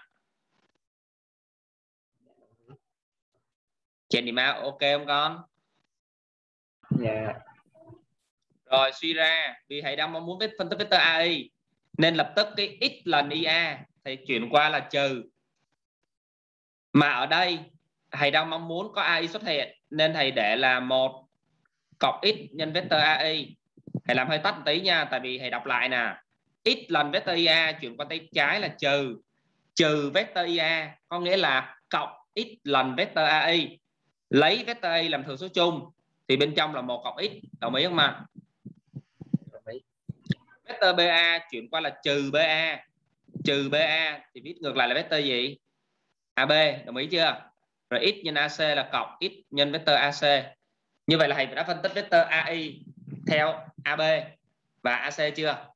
Speaker 1: Chèn điểm A ok không con?
Speaker 8: Dạ.
Speaker 1: Rồi suy ra vì thầy đang mong muốn phân tích vector a i nên lập tức cái x lần i a thầy chuyển qua là trừ. Mà ở đây thầy đang mong muốn có a i xuất hiện nên thầy để là một cộng x nhân vector a i. Thầy làm hơi tắt một tí nha, tại vì thầy đọc lại nè. X lần vector i a chuyển qua tay trái là trừ, trừ vector i a có nghĩa là cộng x lần vector a i. Lấy vector a i làm thừa số chung thì bên trong là một cộng x. Đồng ý không ạ?
Speaker 8: Đồng ý.
Speaker 1: Vector ba chuyển qua là trừ ba, trừ ba thì viết ngược lại là vector gì? a bê. Đồng ý chưa? Rồi x nhân ac là cộng x nhân vector ac. Như vậy là thầy đã phân tích vector a i theo a bê và a xê chưa?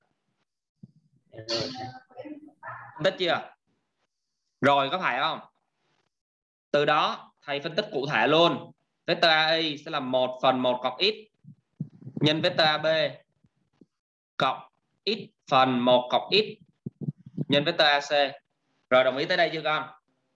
Speaker 1: Phân tích chưa? Rồi có phải không? Từ đó thầy phân tích cụ thể luôn. Vector a i sẽ là một phần một cộng x nhân vector a bê cộng x phần một cộng x nhân vector ac. Rồi đồng ý tới đây chưa con?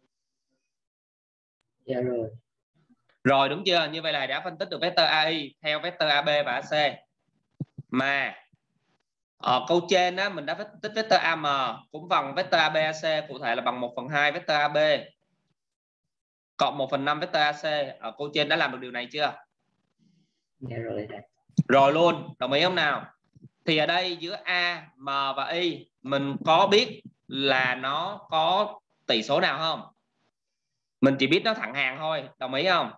Speaker 8: Dạ rồi.
Speaker 1: Rồi đúng chưa? Như vậy là đã phân tích được vector a i theo vector a bê và a xê. Mà ở câu trên đó mình đã phân tích vector a em cũng bằng vector a bê a xê, cụ thể là bằng một phần hai vector a bê cộng một phần năm vector a xê. Ở câu trên đã làm được điều này chưa?
Speaker 8: Dạ rồi.
Speaker 1: Rồi luôn, đồng ý không nào? Thì ở đây giữa A, M và Y mình có biết là nó có tỷ số nào không? Mình chỉ biết nó thẳng hàng thôi, đồng ý không?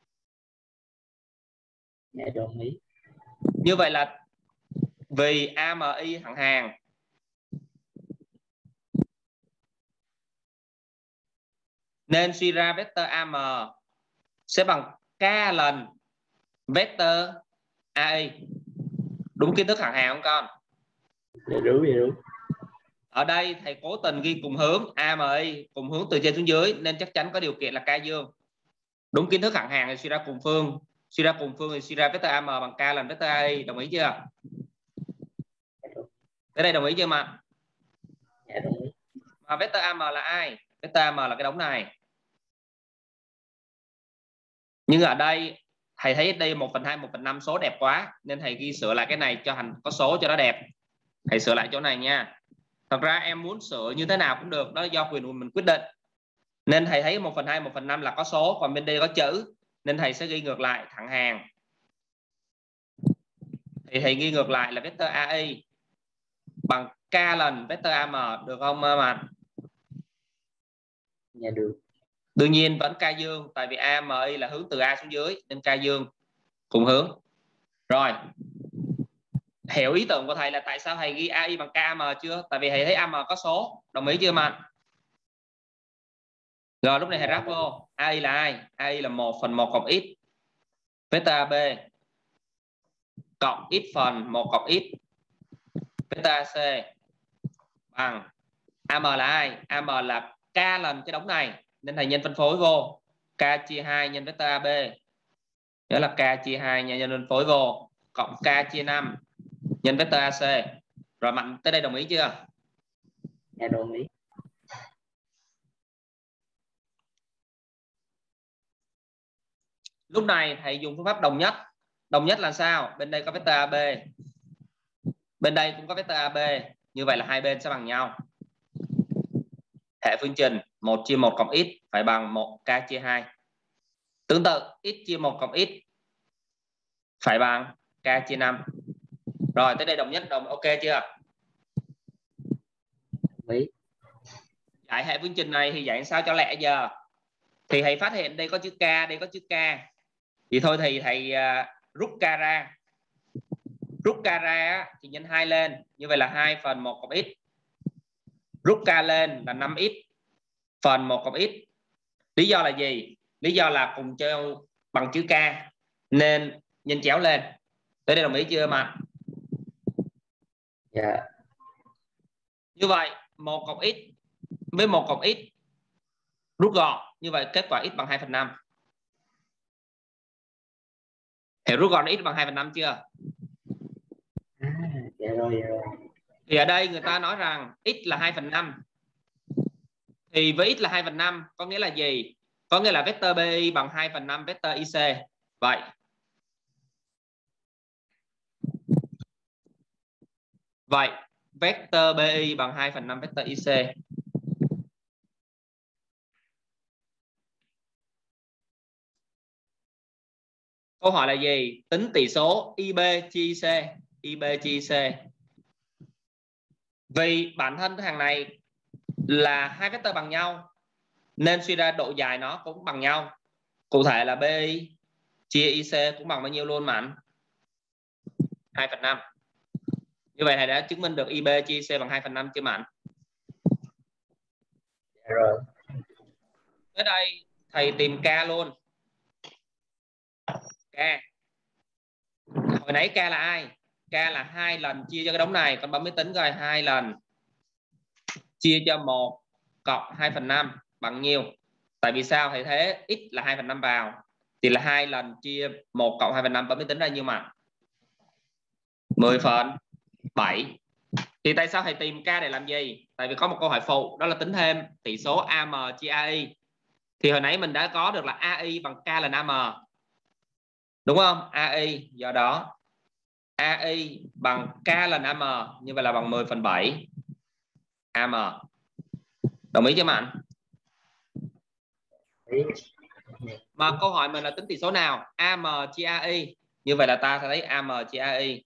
Speaker 8: Dạ đồng ý.
Speaker 1: Như vậy là vì a em i thẳng hàng nên suy ra vector a em sẽ bằng k lần vector a i. Đúng kiến thức hàng hàng không con?
Speaker 8: Dạ đúng, dạ đúng.
Speaker 1: Ở đây thầy cố tình ghi cùng hướng a em i, cùng hướng từ trên xuống dưới, nên chắc chắn có điều kiện là k dương. Đúng kiến thức hàng hàng thì suy ra cùng phương, suy ra cùng phương thì suy ra vector am bằng k lần vector a i. Đồng ý chưa? Tới đây đồng ý chưa mà?
Speaker 8: Dạ đồng ý.
Speaker 1: Mà vector am là ai? Vector am là cái đống này. Nhưng ở đây thầy thấy đây một phần hai, một phần năm số đẹp quá, nên thầy ghi sửa lại cái này cho thành có số cho nó đẹp. Thầy sửa lại chỗ này nha. Thật ra em muốn sửa như thế nào cũng được, đó do quyền của mình quyết định. Nên thầy thấy một phần hai, một phần năm là có số, còn bên đây có chữ, nên thầy sẽ ghi ngược lại thẳng hàng. Thì thầy ghi ngược lại là vector a i bằng k lần vector am, được không mà?
Speaker 8: Dạ được.
Speaker 1: Đương nhiên vẫn k dương, tại vì a em i là hướng từ A xuống dưới nên k dương cùng hướng. Rồi. Hiểu ý tưởng của thầy là tại sao thầy ghi a i bằng k am chưa? Tại vì thầy thấy am có số. Đồng ý chưa mà? Rồi lúc này thầy ráp vô. a i là ai? a i là một phần một cộng x vector ab cộng x phần một cộng x vector ac bằng am là ai? Am là k lần cái đống này, nên thầy nhân phân phối vô k chia hai nhân vector ab. Đó là k chia hai nhân phân phối vô cộng k chia năm nhân vector ac. Rồi Mạnh tới đây đồng ý chưa?
Speaker 8: Dạ đồng ý.
Speaker 1: Lúc này thầy dùng phương pháp đồng nhất. Đồng nhất là sao? Bên đây có vector ab, bên đây cũng có vector ab, như vậy là hai bên sẽ bằng nhau. Hệ phương trình một chia một cộng x phải bằng một k chia hai. Tương tự x chia một cộng x phải bằng k chia năm. Rồi tới đây đồng nhất đồng ok chưa?
Speaker 8: Mỹ.
Speaker 1: Giải hệ phương trình này thì giải sao cho lẹ giờ? Thì thầy phát hiện đây có chữ k, đây có chữ k. Thì thôi thì thầy uh, rút k ra. Rút k ra thì nhân hai lên, như vậy là hai phần một cộng x. Rút k lên là năm x phần một cộng x. Lý do là gì? Lý do là cùng cho bằng chữ k nên nhân chéo lên. Tới đây đồng ý chưa mà?
Speaker 8: Dạ.
Speaker 1: Như vậy một cộng x với một cộng x rút gọn, như vậy kết quả x bằng hai phần năm. Hiểu rút gọn x bằng hai phần năm chưa?
Speaker 8: À, dạ rồi, dạ rồi.
Speaker 1: Thì ở đây người ta nói rằng x là hai phần năm. Thì với x là hai phần năm có nghĩa là gì? Có nghĩa là vector bi bằng hai phần năm vector ic. Vậy Vậy vector bi bằng hai phần năm vector ic. Câu hỏi là gì? Tính tỷ số i bê chia i xê. i bê chia i xê. Vì bản thân cái hàng này là hai vector bằng nhau nên suy ra độ dài nó cũng bằng nhau. Cụ thể là bi chia ic cũng bằng bao nhiêu luôn Mạnh? hai phần năm. Như vậy thầy đã chứng minh được i bê chia ic bằng hai phần năm chưa Mạnh?
Speaker 8: Dạ rồi.
Speaker 1: Tới đây thầy tìm k luôn. K. Hồi nãy k là ai? K là hai lần chia cho cái đống này, con bấm máy tính coi, hai lần chia cho một cộng hai phần năm bằng nhiêu? Tại vì sao thầy thế? X là hai phần năm vào thì là hai lần chia một cộng hai phần năm, bấm máy tính ra nhiêu mà? mười phần bảy. Thì tại sao thầy tìm k để làm gì? Tại vì có một câu hỏi phụ, đó là tính thêm tỷ số am chia ai. Thì hồi nãy mình đã có được là ai bằng k lần am. Đúng không? ai, do đó ai bằng k lần am, như vậy là bằng mười phần bảy am. Đồng ý chưa Mạnh? Mà câu hỏi mình là tính tỷ số nào? Am chia ai. Như vậy là ta sẽ thấy am chia ai.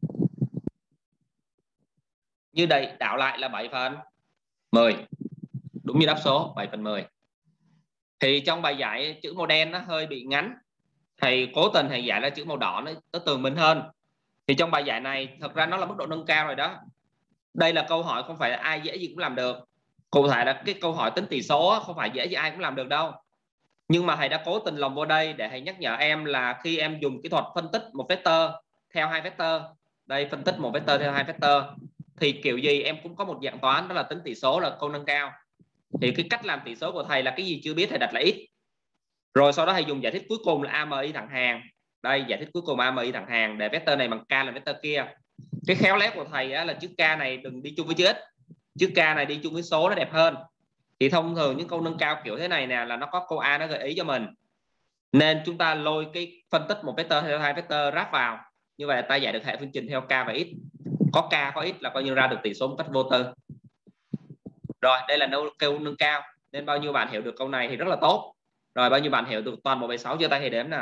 Speaker 1: Như đây đảo lại là bảy phần mười. Đúng như đáp số bảy phần mười. Thì trong bài giải chữ màu đen nó hơi bị ngắn. Thầy cố tình thầy giải ra chữ màu đỏ nó, nó tường minh hơn. Thì trong bài giải này thật ra nó là mức độ nâng cao rồi đó. Đây là câu hỏi không phải là ai dễ gì cũng làm được. Cụ thể là cái câu hỏi tính tỷ số không phải dễ gì ai cũng làm được đâu. Nhưng mà thầy đã cố tình lồng vô đây để thầy nhắc nhở em là khi em dùng kỹ thuật phân tích một vector theo hai vector, đây phân tích một vector theo hai vector, thì kiểu gì em cũng có một dạng toán đó là tính tỷ số, là câu nâng cao. Thì cái cách làm tỷ số của thầy là cái gì chưa biết thầy đặt là x, rồi sau đó thầy dùng giải thích cuối cùng là a em i thẳng hàng. Đây giải thích cuối cùng a em i thẳng hàng để vector này bằng k là vector kia. Cái khéo léo của thầy á, là chữ k này đừng đi chung với chữ x, chữ k này đi chung với số nó đẹp hơn. Thì thông thường những câu nâng cao kiểu thế này nè là nó có câu A nó gợi ý cho mình, nên chúng ta lôi cái phân tích một vector theo hai vector ráp vào, như vậy ta giải được hệ phương trình theo k và x. Có k có x là coi như ra được tỷ số một cách vô tư. Rồi đây là câu nâng cao, nên bao nhiêu bạn hiểu được câu này thì rất là tốt. Rồi bao nhiêu bạn hiểu được toàn bộ bài sáu chưa, tay thì đếm nè.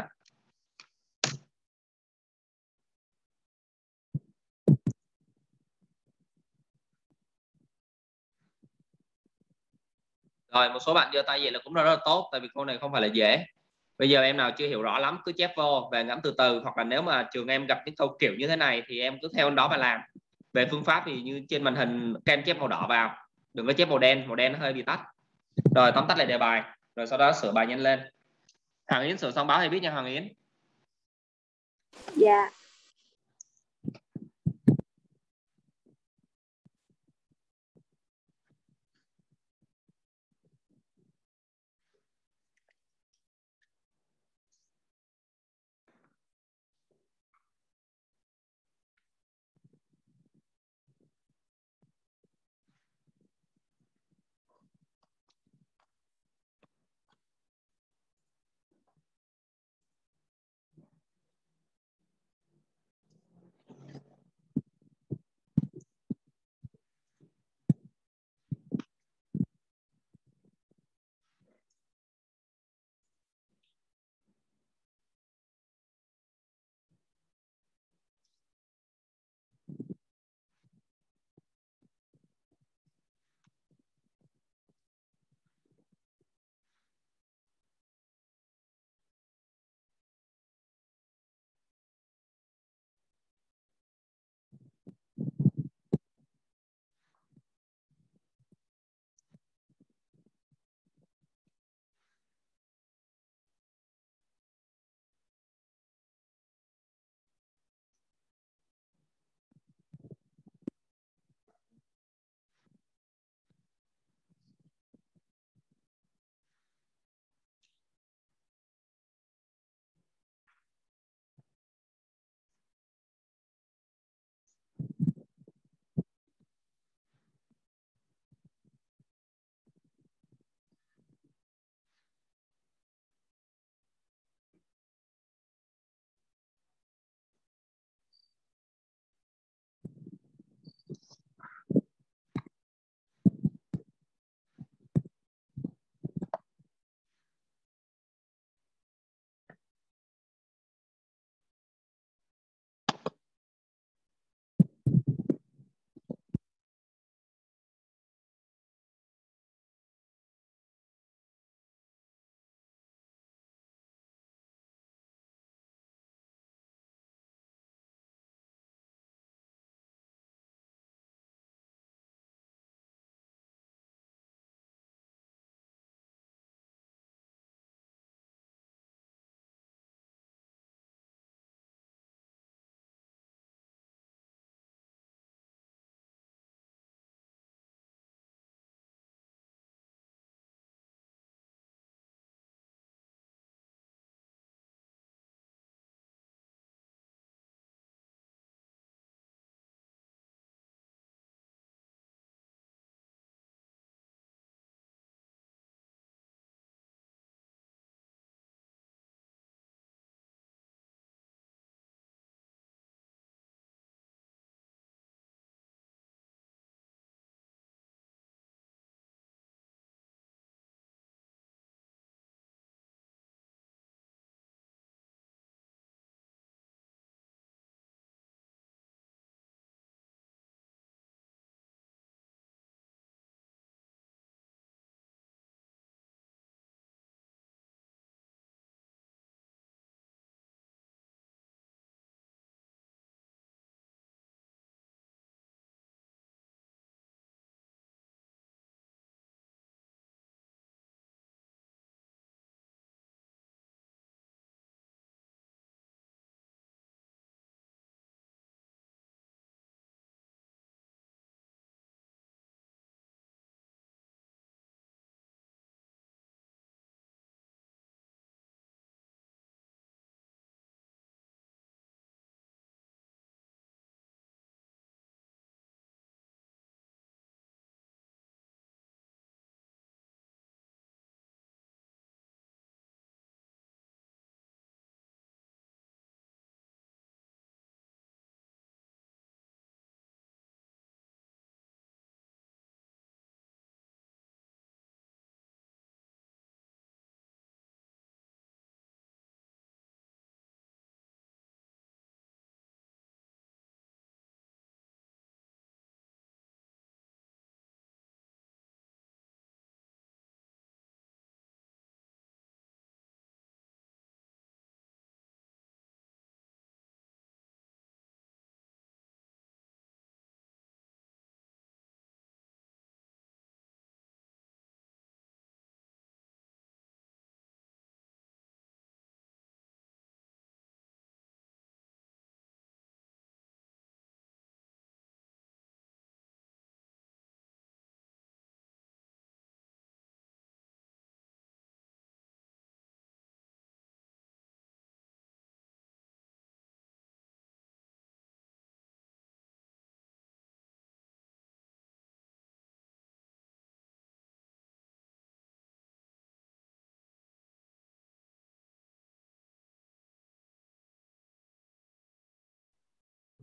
Speaker 1: Rồi một số bạn giơ tay vậy là cũng rất là tốt, tại vì câu này không phải là dễ. Bây giờ em nào chưa hiểu rõ lắm cứ chép vô về ngẫm từ từ, hoặc là nếu mà trường em gặp những câu kiểu như thế này thì em cứ theo đó mà làm. Về phương pháp thì như trên màn hình các em chép màu đỏ vào, đừng có chép màu đen, màu đen nó hơi bị tắt. Rồi tóm tắt lại đề bài, rồi sau đó sửa bài nhanh lên. Hoàng Yến sửa xong báo thầy biết nha Hoàng Yến.
Speaker 9: Dạ.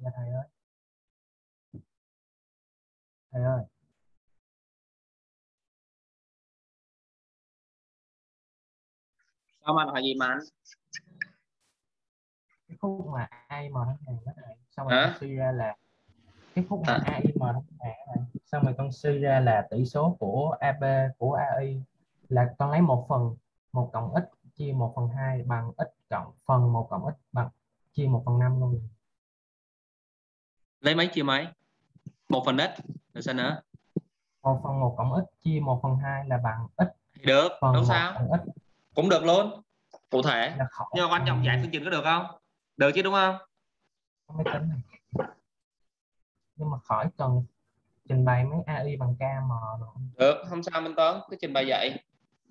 Speaker 6: Dạ thầy ơi. Thầy ơi,
Speaker 1: Sao mà hỏi gì mà anh?
Speaker 6: cái khúc mà a i em thắng hàng đó thầy, xong rồi con
Speaker 1: Hả?
Speaker 6: suy ra là cái khúc mà
Speaker 1: À,
Speaker 6: a i em thắng hàng đó thầy, xong rồi con suy ra là tỷ số của a bê của a i là con lấy một phần một cộng x chia một phần hai bằng x cộng phần một cộng x bằng chia một phần năm luôn.
Speaker 1: lấy mấy chia mấy? Một phần đất rồi sao nữa?
Speaker 6: Một phần một cộng x chia một phần hai là bằng x
Speaker 1: Thì được, đâu
Speaker 6: phần một
Speaker 1: sao?
Speaker 6: cộng x
Speaker 1: Cũng được luôn. Cụ thể.
Speaker 6: là khỏi.
Speaker 1: Nhưng mà quan trọng giải phương trình có được không? Được chứ đúng không?
Speaker 6: Không máy tính này. Nhưng mà khỏi cần trình bày mấy a i bằng ca em rồi.
Speaker 1: Được, không sao Minh Tuấn, cứ trình bày vậy.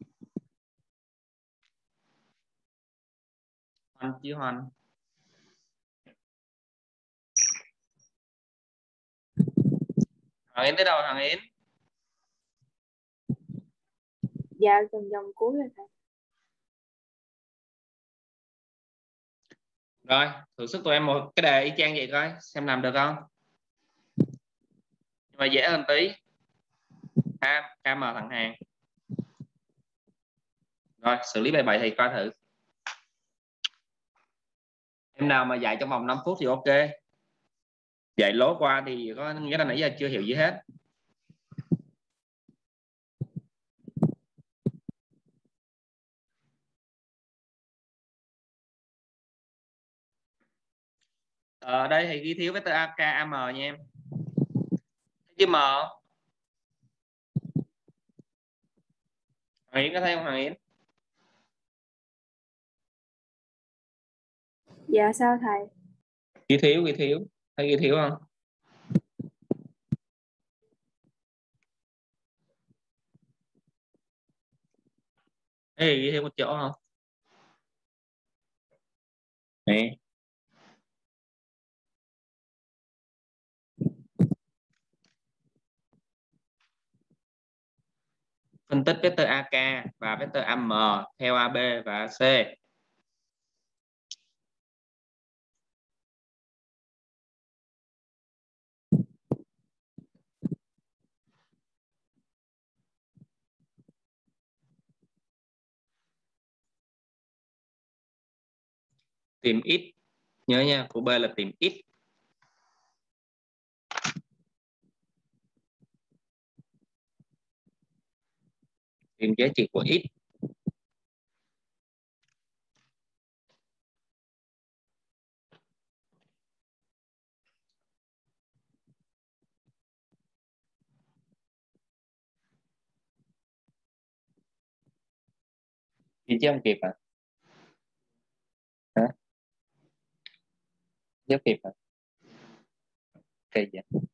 Speaker 1: Hoành chia hoành. Thằng Yến tới đâu thằng Yến?
Speaker 9: Dạ gần dòng cuối rồi thầy.
Speaker 1: Rồi, thử sức tụi em một cái đề y chang vậy coi, xem làm được không? Nhưng mà dễ hơn tí. A, ca em thẳng hàng. Rồi, xử lý bài bảy thì coi thử. Em nào mà dạy trong vòng năm phút thì ok. Dạy lố qua thì có nghĩa là nãy giờ chưa hiểu gì hết. Ở đây thì ghi thiếu vector a ca am nha em. Chữ M. Hoàng Yến có thấy không Hoàng Yến?
Speaker 9: Dạ sao thầy?
Speaker 1: Ghi thiếu, ghi thiếu. Thấy ghi thiếu không? Ê, ghi thiếu một chỗ không? Nè. Phân tích vector a ca và vector a em theo a bê và a xê. Tìm x. Nhớ nha, của B là tìm x. Tìm giá trị của x. Thì chứ không kịp à? Hả? Chứ kịp à? Kỳ vậy.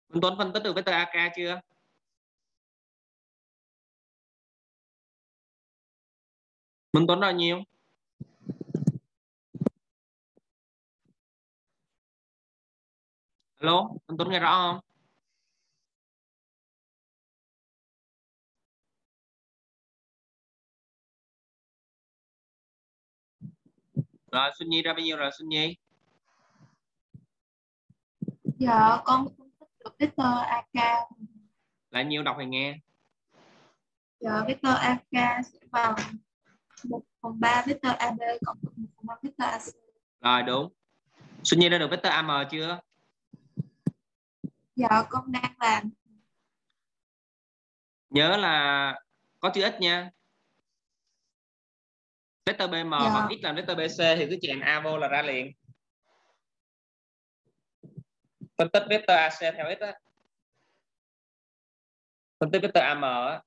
Speaker 1: Minh Tuấn phân tích được vector a ca chưa? Minh Tuấn bao nhiêu? Alo, Minh Tuấn nghe rõ không? Rồi Xuân Nhi ra bao nhiêu rồi Xuân Nhi?
Speaker 7: Dạ con phân tích được vector a ca.
Speaker 1: Là nhiêu, đọc hay nghe?
Speaker 7: Dạ vector a ca sẽ bằng một phần ba vector a bê cộng một phần năm vector a xê.
Speaker 1: Rồi đúng. Xuân Nhi đã được vector a em chưa?
Speaker 7: Dạ con đang làm.
Speaker 1: Nhớ là có chữ x nha. Vector bê em
Speaker 7: Dạ.
Speaker 1: bằng x làm vector bê xê thì cứ chèn a vô là ra liền. Phân tích vector a xê theo x á. Phân tích vector a em á.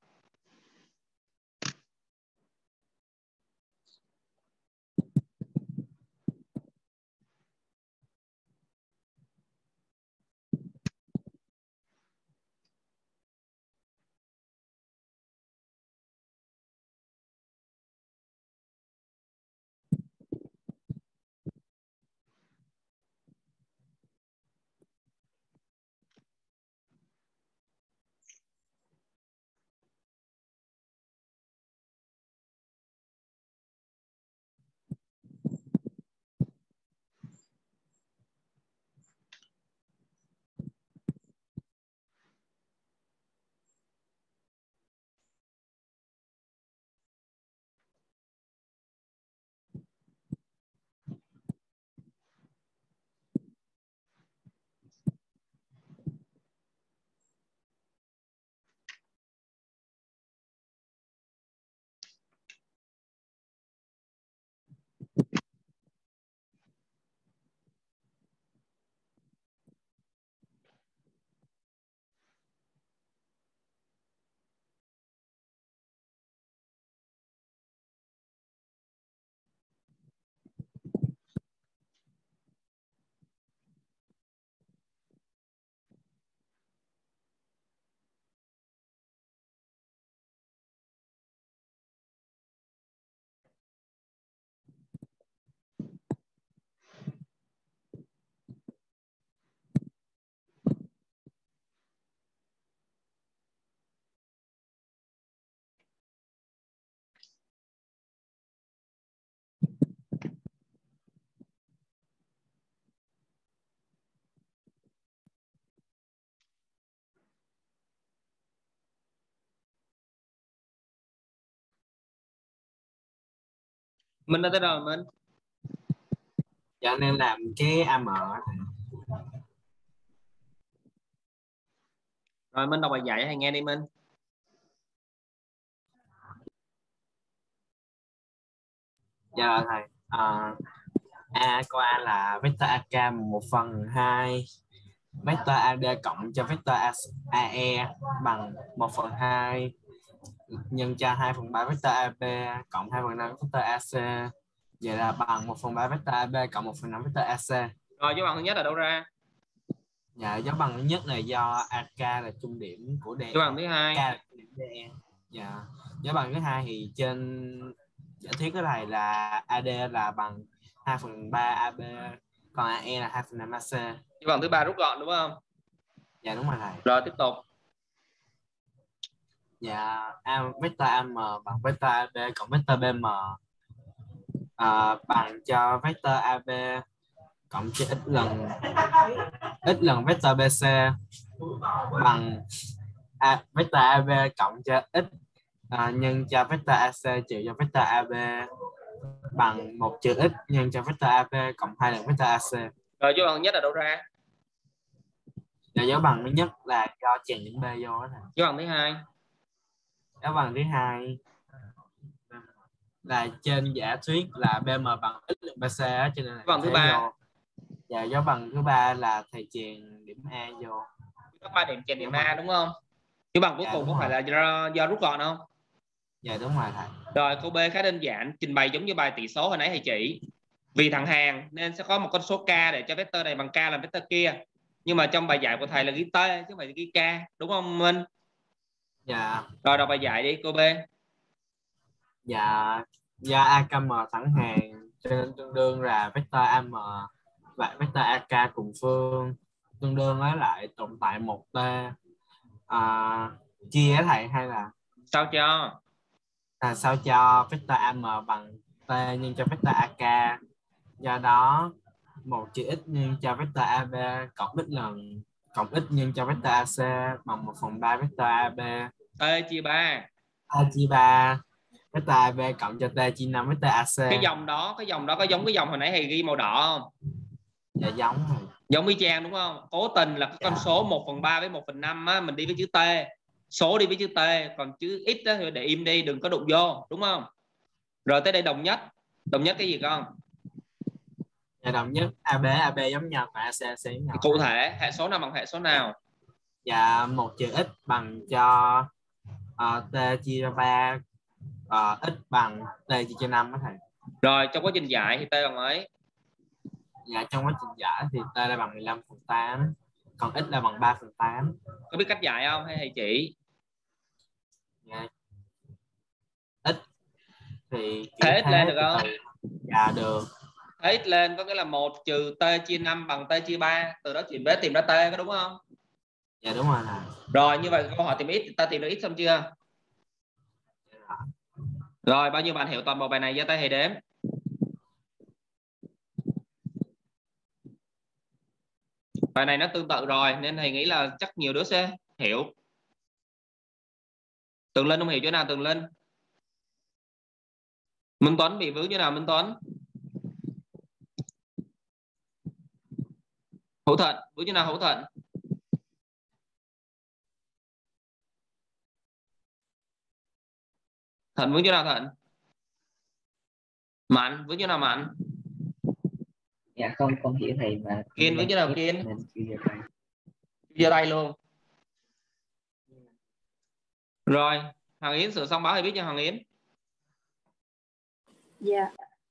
Speaker 1: Minh đã tới đâu rồi Minh?
Speaker 10: Dạ anh em làm cái a em.
Speaker 1: Rồi Minh đọc bài dạy hay nghe đi Minh.
Speaker 10: Dạ rồi thầy. À, a của a là vector ak một phần hai vector ad cộng cho vector ae bằng một phần hai nhân cho hai phần ba vector ab cộng hai phần năm vector ac. Vậy là bằng một phần ba vector ab cộng một phần năm vector ac.
Speaker 1: Rồi dấu bằng thứ nhất là đâu ra?
Speaker 10: Dạ dấu bằng thứ nhất là do ak là trung điểm của D.
Speaker 1: Dấu bằng thứ hai.
Speaker 10: K là trung điểm DE. Dạ. Dấu bằng thứ hai thì trên giả thuyết cái này là ad là bằng hai phần ba ab, còn ae là hai phần năm ac.
Speaker 1: Dấu bằng thứ ba rút gọn đúng không?
Speaker 10: Dạ đúng rồi thầy.
Speaker 1: Rồi tiếp tục.
Speaker 10: Dạ a, vector am bằng vector ab cộng vector bm à, bằng cho vector ab cộng cho x lần x lần vector bc bằng a, vector ab cộng cho x à, nhân cho vector ac trừ cho vector ab bằng một trừ x nhân cho vector ab cộng hai lần vector ac.
Speaker 1: Rồi dấu bằng nhất là đâu ra?
Speaker 10: Dạ dấu bằng thứ nhất là do chèn điểm b vô đó.
Speaker 1: Dấu bằng thứ hai.
Speaker 10: Dấu bằng thứ hai là trên giả thuyết là bm bằng x lần bc á, cho nên là
Speaker 1: dấu bằng thứ ba.
Speaker 10: Vô. Dạ dấu bằng thứ ba là thầy chèn điểm a vô.
Speaker 1: Có ba điểm chèn điểm a đúng không? Dấu bằng cuối
Speaker 10: Dạ,
Speaker 1: cùng có
Speaker 10: rồi.
Speaker 1: phải là do, do rút gọn không?
Speaker 10: Dạ đúng rồi thầy.
Speaker 1: Rồi câu B khá đơn giản, trình bày giống như bài tỷ số hồi nãy thầy chỉ. Vì thằng hàng nên sẽ có một con số k để cho vector này bằng k làm vector kia. nhưng mà trong bài giải của thầy là ghi T chứ không phải ghi K, đúng không Minh?
Speaker 10: Dạ.
Speaker 1: Rồi đọc bài giải đi cô B.
Speaker 10: Dạ, do a k m thẳng hàng cho nên tương đương là vector am và vector ak cùng phương tương đương với lại tồn tại một t à, chia á thầy, hay là
Speaker 1: Sao cho
Speaker 10: là sao cho vector am bằng t nhân cho vector ak, do đó một chia x nhân cho vector ab cộng x lần cộng x nhân cho vector ac bằng một phần ba vector ab
Speaker 1: T chia ba,
Speaker 10: a chia ba vector ab cộng cho t chia năm vector ac.
Speaker 1: cái dòng đó cái dòng đó có giống cái dòng hồi nãy thầy ghi màu đỏ không?
Speaker 10: Dạ giống rồi.
Speaker 1: Giống y chang đúng không? Cố tình là cái con
Speaker 10: Dạ.
Speaker 1: số một phần ba với một phần năm á, mình đi với chữ T, số đi với chữ T, còn chữ X đó thì để im đi, đừng có đụng vô, đúng không? Rồi tới đây đồng nhất. Đồng nhất cái gì con?
Speaker 10: Dạ đồng nhất ab ab giống nhau và ac ac giống nhau.
Speaker 1: Cụ thể hệ số nào bằng hệ số nào?
Speaker 10: Dạ một trừ x bằng cho uh, t chia ba, uh, x bằng t chia cho năm đó thầy.
Speaker 1: Rồi trong quá trình giải thì T bằng mấy?
Speaker 10: Dạ trong quá trình giải thì t là bằng mười lăm phần tám, còn x là bằng ba phần tám.
Speaker 1: Có biết cách giải không hay thầy chỉ?
Speaker 10: Dạ. X thì
Speaker 1: Thế x lên được không?
Speaker 10: từ... Dạ được.
Speaker 1: Thế x lên có nghĩa là một trừ t chia năm bằng t chia ba, từ đó chuyển về tìm ra t, có đúng không?
Speaker 10: Dạ đúng rồi thầy.
Speaker 1: Rồi như vậy câu hỏi tìm x, ta tìm được x xong chưa? Rồi bao nhiêu bạn hiểu toàn bộ bài này, giơ tay thầy đếm. Bài này nó tương tự rồi nên thầy nghĩ là chắc nhiều đứa sẽ hiểu. Tường Linh không hiểu chỗ nào? Tường Linh. Minh Tuấn bị vướng chỗ nào? Minh Tuấn. Hữu Thận vướng chỗ nào? Hữu Thận. Thận vướng chỗ nào? Thận. Mạnh vướng chỗ nào? Mạnh.
Speaker 8: Dạ không, con hiểu thầy mà.
Speaker 1: Kiên vướng chỗ nào? Kiên.
Speaker 8: Nên chưa giơ tay.
Speaker 1: Giơ tay luôn. Rồi Hoàng Yến sửa xong báo thầy biết cho Hoàng Yến.
Speaker 9: Dạ.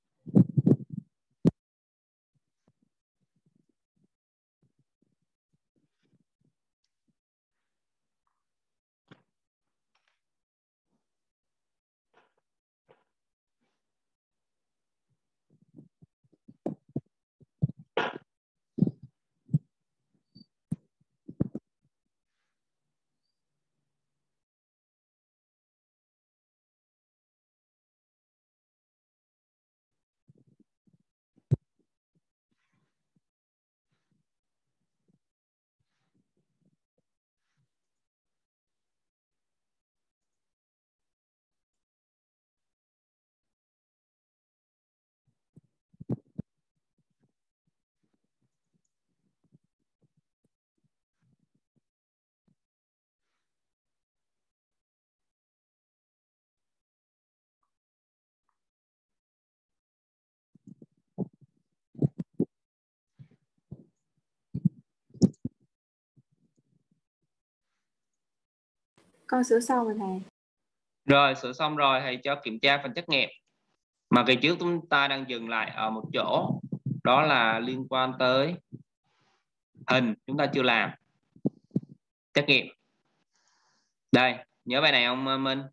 Speaker 9: Con sửa xong rồi thầy.
Speaker 1: Rồi sửa xong rồi thầy cho kiểm tra phần trắc nghiệm. Mà kỳ trước chúng ta đang dừng lại ở một chỗ, đó là liên quan tới hình, chúng ta chưa làm trắc nghiệm. Đây, nhớ bài này không Minh?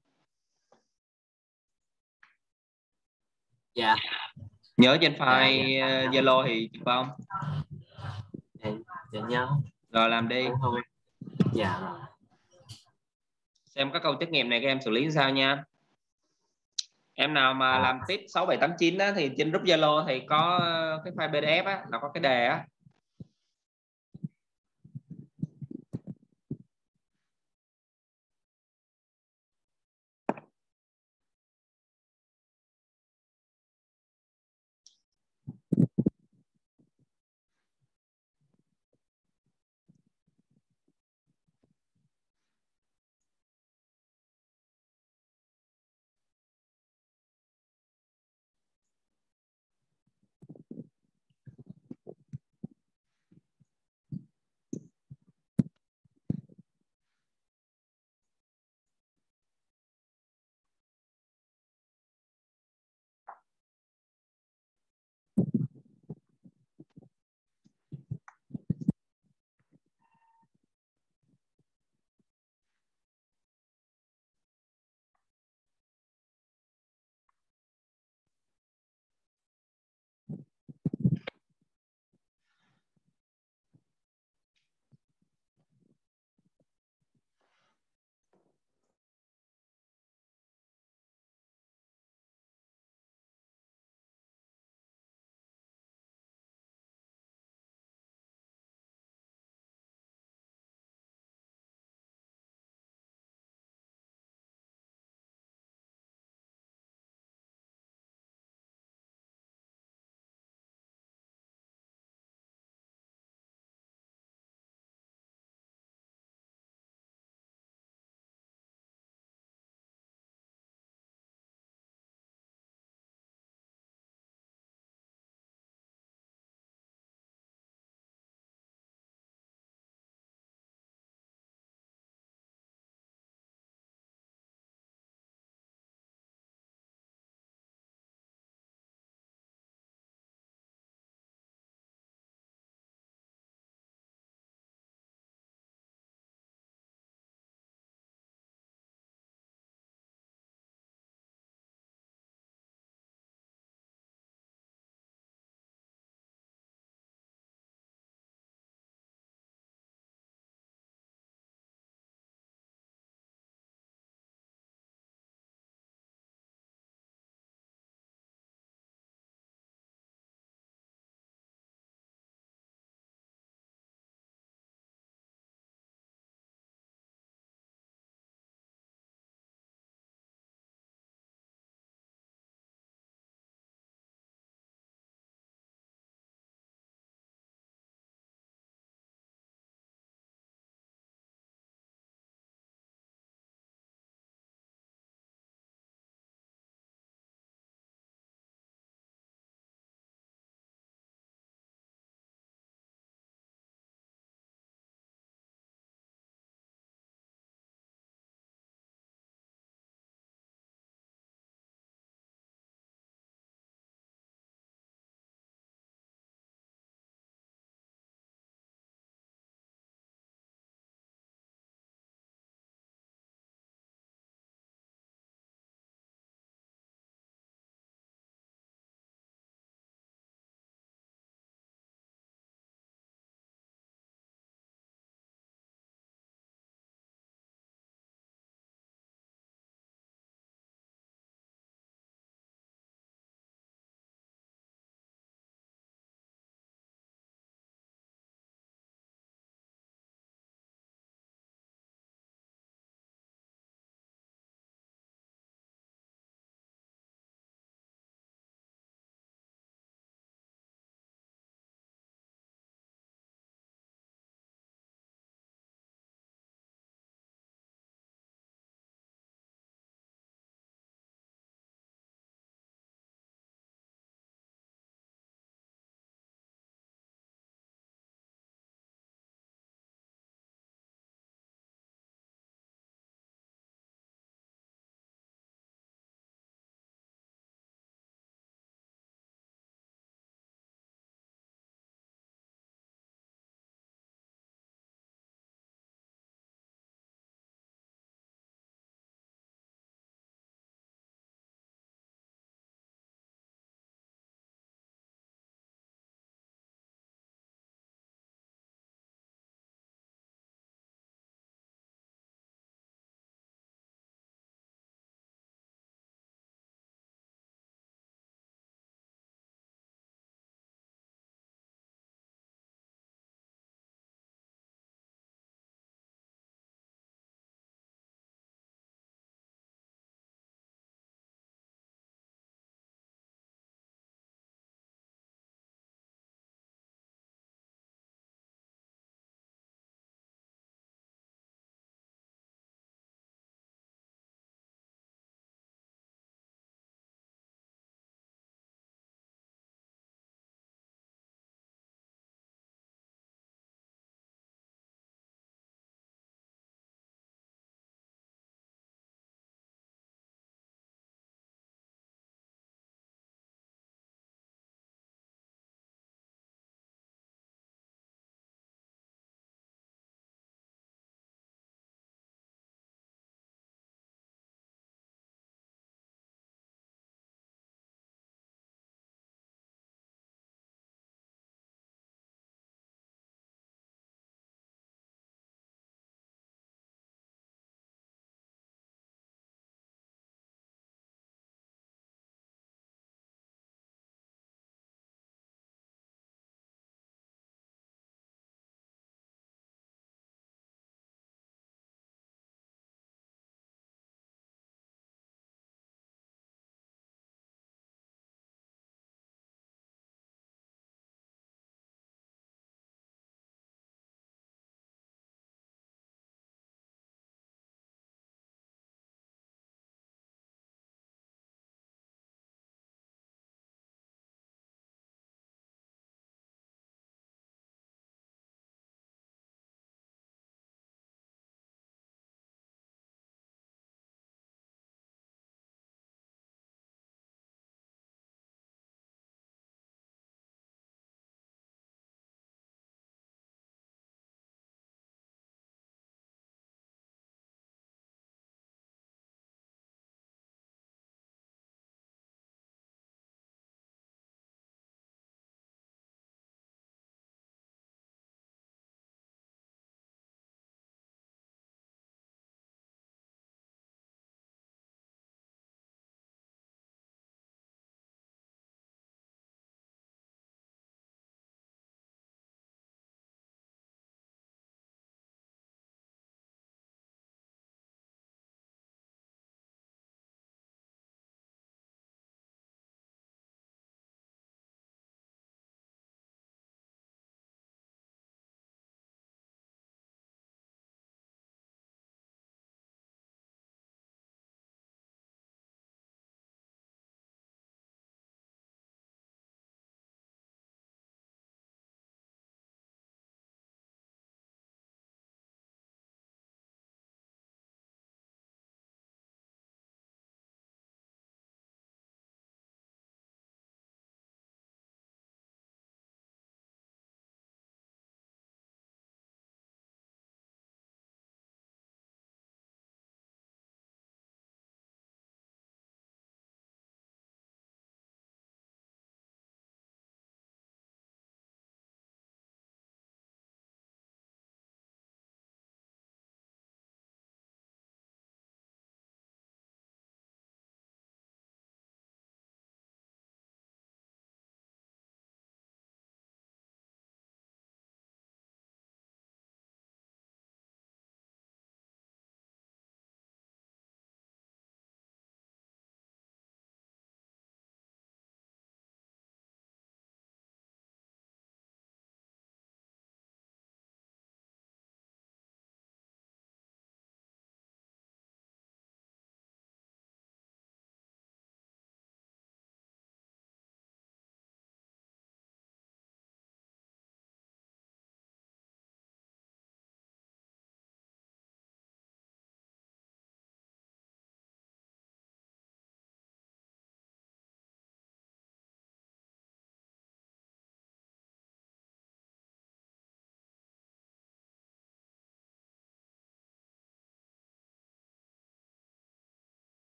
Speaker 10: Dạ.
Speaker 1: Nhớ trên file Zalo thì chụp không?
Speaker 10: Dạ, dạ nhớ.
Speaker 1: Rồi làm đi.
Speaker 10: Dạ rồi.
Speaker 1: Xem các câu trắc nghiệm này các em xử lý sao nha. Em nào mà làm tiếp sáu bảy tám chín á, thì trên group Zalo thì có cái file pê đê ép á, là có cái đề á.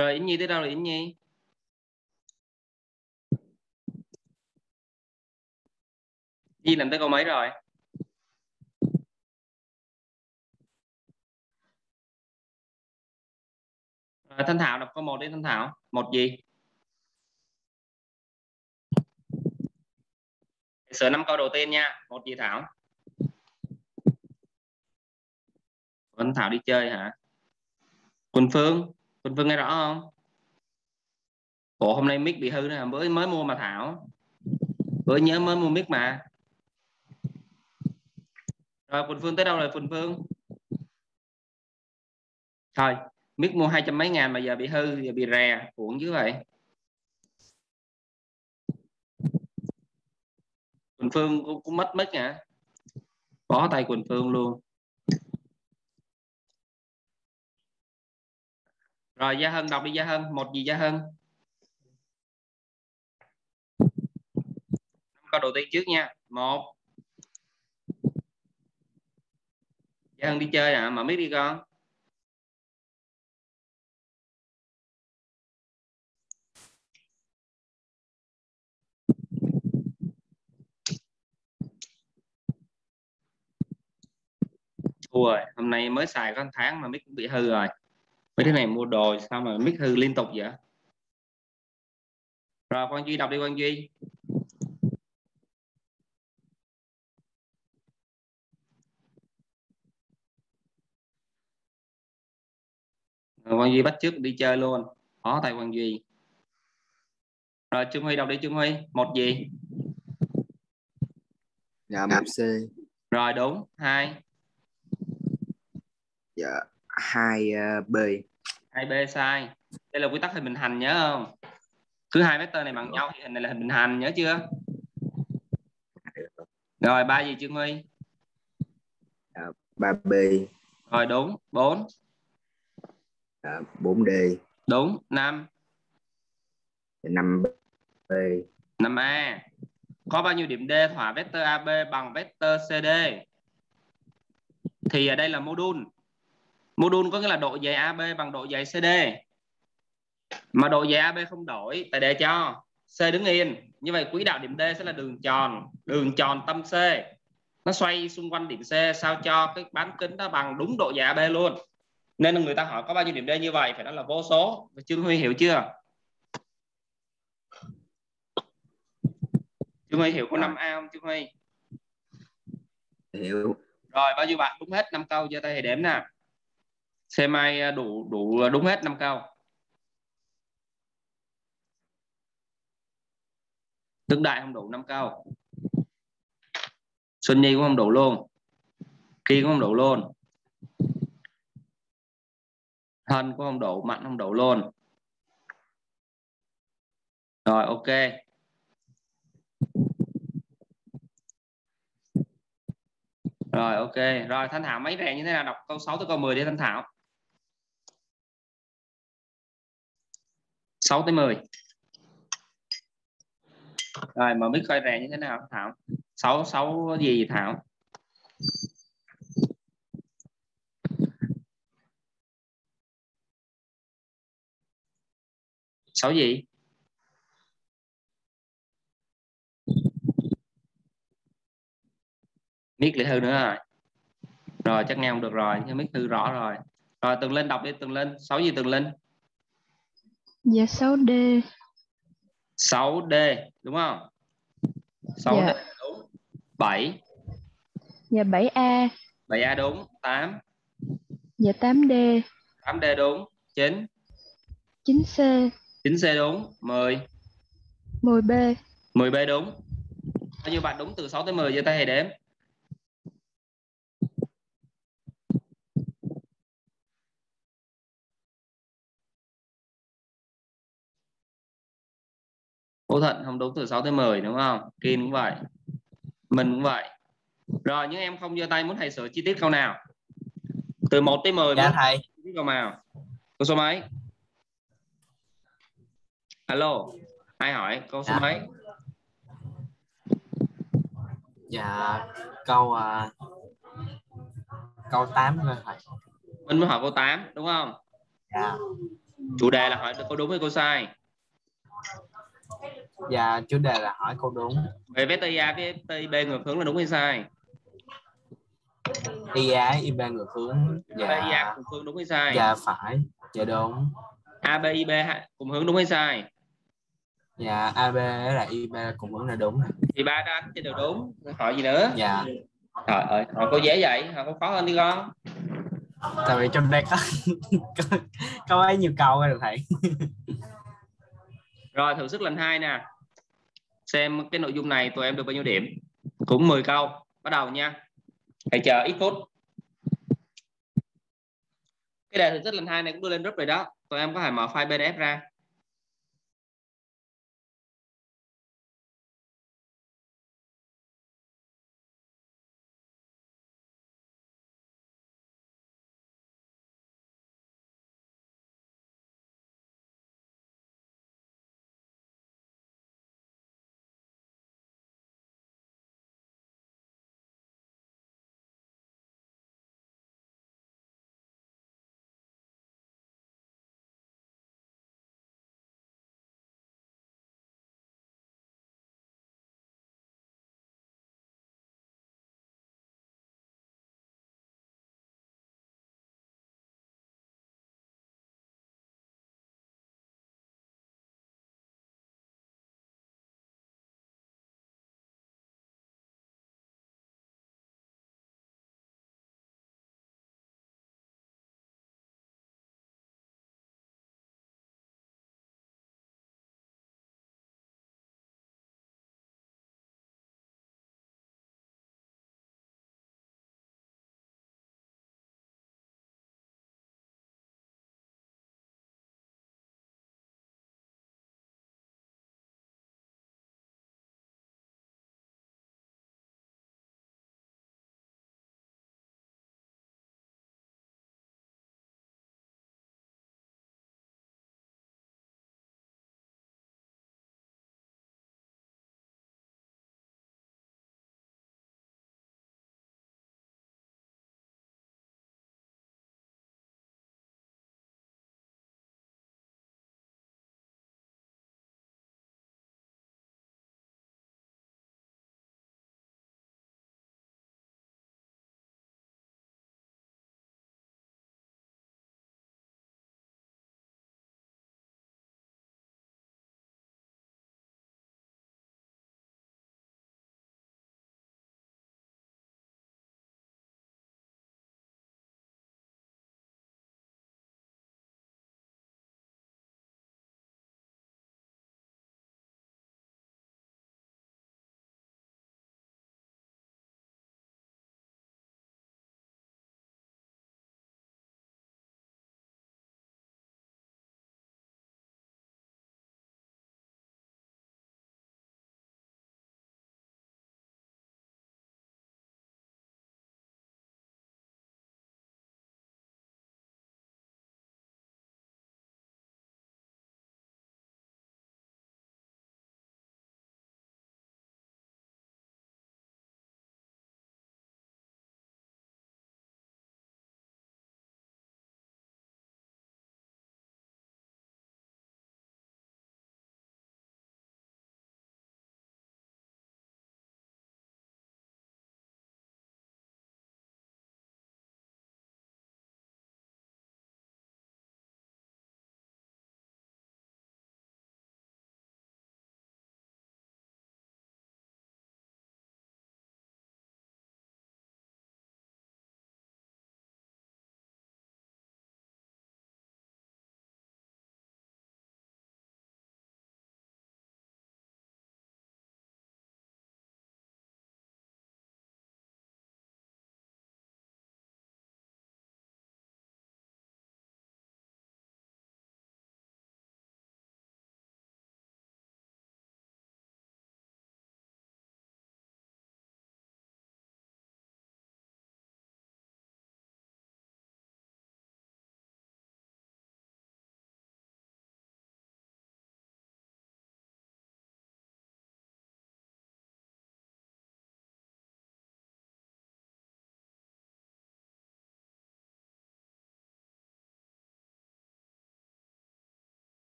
Speaker 1: Rồi Yến Nhi tới đâu rồi Yến Nhi? Nhi làm tới câu mấy rồi? Rồi, Thanh Thảo đọc câu một đi Thanh Thảo. Một gì? Sửa năm câu đầu tiên nha. Một gì Thảo? Thanh Thảo đi chơi hả? Quỳnh Phương, Quỳnh Phương nghe rõ không? Ủa hôm nay mic bị hư nè, mới mới mua mà Thảo. Bữa nhớ mới mua mic mà. Rồi Quỳnh Phương tới đâu rồi Quỳnh Phương? Thôi, mic mua hai trăm mấy ngàn mà giờ bị hư, giờ bị rè, uổng dữ vậy. Quỳnh Phương cũng, cũng mất mic hả? Bó tay Quỳnh Phương luôn. Rồi Gia Hân đọc đi Gia Hân, một gì Gia Hân? Câu đầu tiên trước nha. Một. Gia Hân đi chơi à? Mở mic đi con. Thua rồi, hôm nay mới xài có một tháng mà mic cũng bị hư rồi. Mấy cái này mua đồ sao mà mic hư liên tục vậy? Rồi Quang Duy đọc đi Quang Duy. Rồi, Quang Duy bắt chước đi chơi luôn. Khó tay Quang Duy. Rồi Trương Huy đọc đi Trương Huy. Một gì?
Speaker 11: Dạ một C.
Speaker 1: Rồi đúng. Hai.
Speaker 11: Dạ hai B.
Speaker 1: Hai B sai. Đây là quy tắc hình bình hành nhớ không? Cứ hai vectơ này bằng nhau thì hình này là hình bình hành nhớ chưa? Rồi ba gì Trương Huy?
Speaker 11: Dạ, ba B.
Speaker 1: Rồi đúng. Bốn.
Speaker 11: Dạ, bốn D.
Speaker 1: Đúng. Năm.
Speaker 11: Năm B.
Speaker 1: Năm A. Có bao nhiêu điểm D thỏa vectơ a bê bằng vectơ xê đê? Thì ở đây là module. Module có nghĩa là độ dày a bê bằng độ dày xê đê. Mà độ dày a bê không đổi, tại để cho C đứng yên. Như vậy quỹ đạo điểm D sẽ là đường tròn, đường tròn tâm C. Nó xoay xung quanh điểm C sao cho cái bán kính nó bằng đúng độ dày a bê luôn. Nên là người ta hỏi có bao nhiêu điểm D như vậy phải nói là vô số. Trương Huy hiểu chưa? Trương Huy hiểu có năm A không Trương Huy?
Speaker 11: Hiểu.
Speaker 1: Rồi bao nhiêu bạn đúng hết năm câu, giơ tay thì đếm nè. Xem ai đủ đủ đúng hết năm câu. Đức Đại không đủ năm câu. Xuân Nhi cũng không đủ luôn. Kỳ cũng không đủ luôn. Thân cũng không đủ, Mạnh không đủ luôn. Rồi ok. Rồi ok. Rồi Thanh Thảo mấy rè như thế nào? Đọc câu sáu tới câu mười đi Thanh Thảo. sáu tới mười. Rồi mà biết coi rè như thế nào Thảo? sáu sáu gì vậy Thảo? sáu gì? Mic lại hư nữa rồi. Rồi chắc nghe không được rồi, nhưng mic hư rõ rồi. Rồi Tường Linh đọc đi Tường Linh. sáu gì Tường Linh?
Speaker 12: Dạ sáu D.
Speaker 1: sáu D đúng không? sáu D
Speaker 12: Dạ.
Speaker 1: đúng. bảy.
Speaker 12: Dạ bảy A.
Speaker 1: bảy A đúng. tám.
Speaker 12: Dạ tám D.
Speaker 1: tám D đúng. chín.
Speaker 12: chín C.
Speaker 1: chín C đúng. mười.
Speaker 12: mười B.
Speaker 1: mười B đúng. Bao nhiêu bạn đúng từ sáu tới mười giơ tay hãy đếm. Ủa Thận không đúng từ sáu tới mười đúng không? Kiên cũng vậy. Mình cũng vậy. Rồi những em không giơ tay muốn thầy sửa chi tiết câu nào? Từ một tới mười.
Speaker 10: Dạ thầy.
Speaker 1: Chi tiết câu nào? Câu số mấy? Alo. Ai hỏi câu số
Speaker 10: Dạ.
Speaker 1: mấy?
Speaker 10: Dạ câu uh, câu tám rồi thầy.
Speaker 1: Mình mới hỏi câu tám đúng không?
Speaker 10: Dạ.
Speaker 1: Chủ đề là hỏi cô đúng hay cô sai?
Speaker 10: Dạ chủ đề là hỏi cô đúng.
Speaker 1: Về vector i a với vector i b ngược hướng là đúng hay sai?
Speaker 10: i a i b ngược hướng.
Speaker 1: i a
Speaker 10: Dạ.
Speaker 1: cùng hướng đúng hay sai?
Speaker 10: Dạ phải. Dạ đúng.
Speaker 1: a bê i bê cùng hướng đúng hay sai?
Speaker 10: Dạ a bê là i b cùng hướng là đúng.
Speaker 1: Thì ba đáp án đều đúng. Hỏi gì nữa?
Speaker 10: Dạ.
Speaker 1: Trời ơi, hỏi cô dễ vậy, hỏi cô khó hơn đi con.
Speaker 10: Tại vì trong đây có có, có ấy nhiều câu rồi thầy.
Speaker 1: Rồi thử sức lần hai nè. Xem cái nội dung này tụi em được bao nhiêu điểm. Cũng mười câu. Bắt đầu nha. Thầy chờ ít phút. Cái đề thử sức lần hai này cũng đưa lên group rồi đó. Tụi em có thể mở file pê đê ép ra.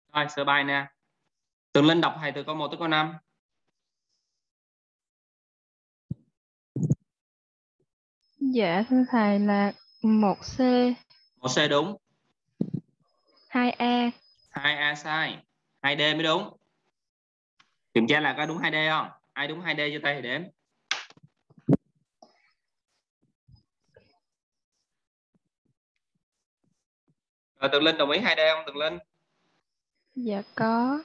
Speaker 1: Rồi sửa bài nè. Tường Linh đọc thầy từ câu một tới câu năm.
Speaker 12: Dạ thưa thầy là một C.
Speaker 1: một C đúng.
Speaker 12: hai A.
Speaker 1: hai A sai. hai D mới đúng. Kiểm tra là có đúng hai D không? Ai đúng hai D cho tay thì đếm. Rồi Tường Linh đồng ý hai D không Tường Linh?
Speaker 12: Dạ có.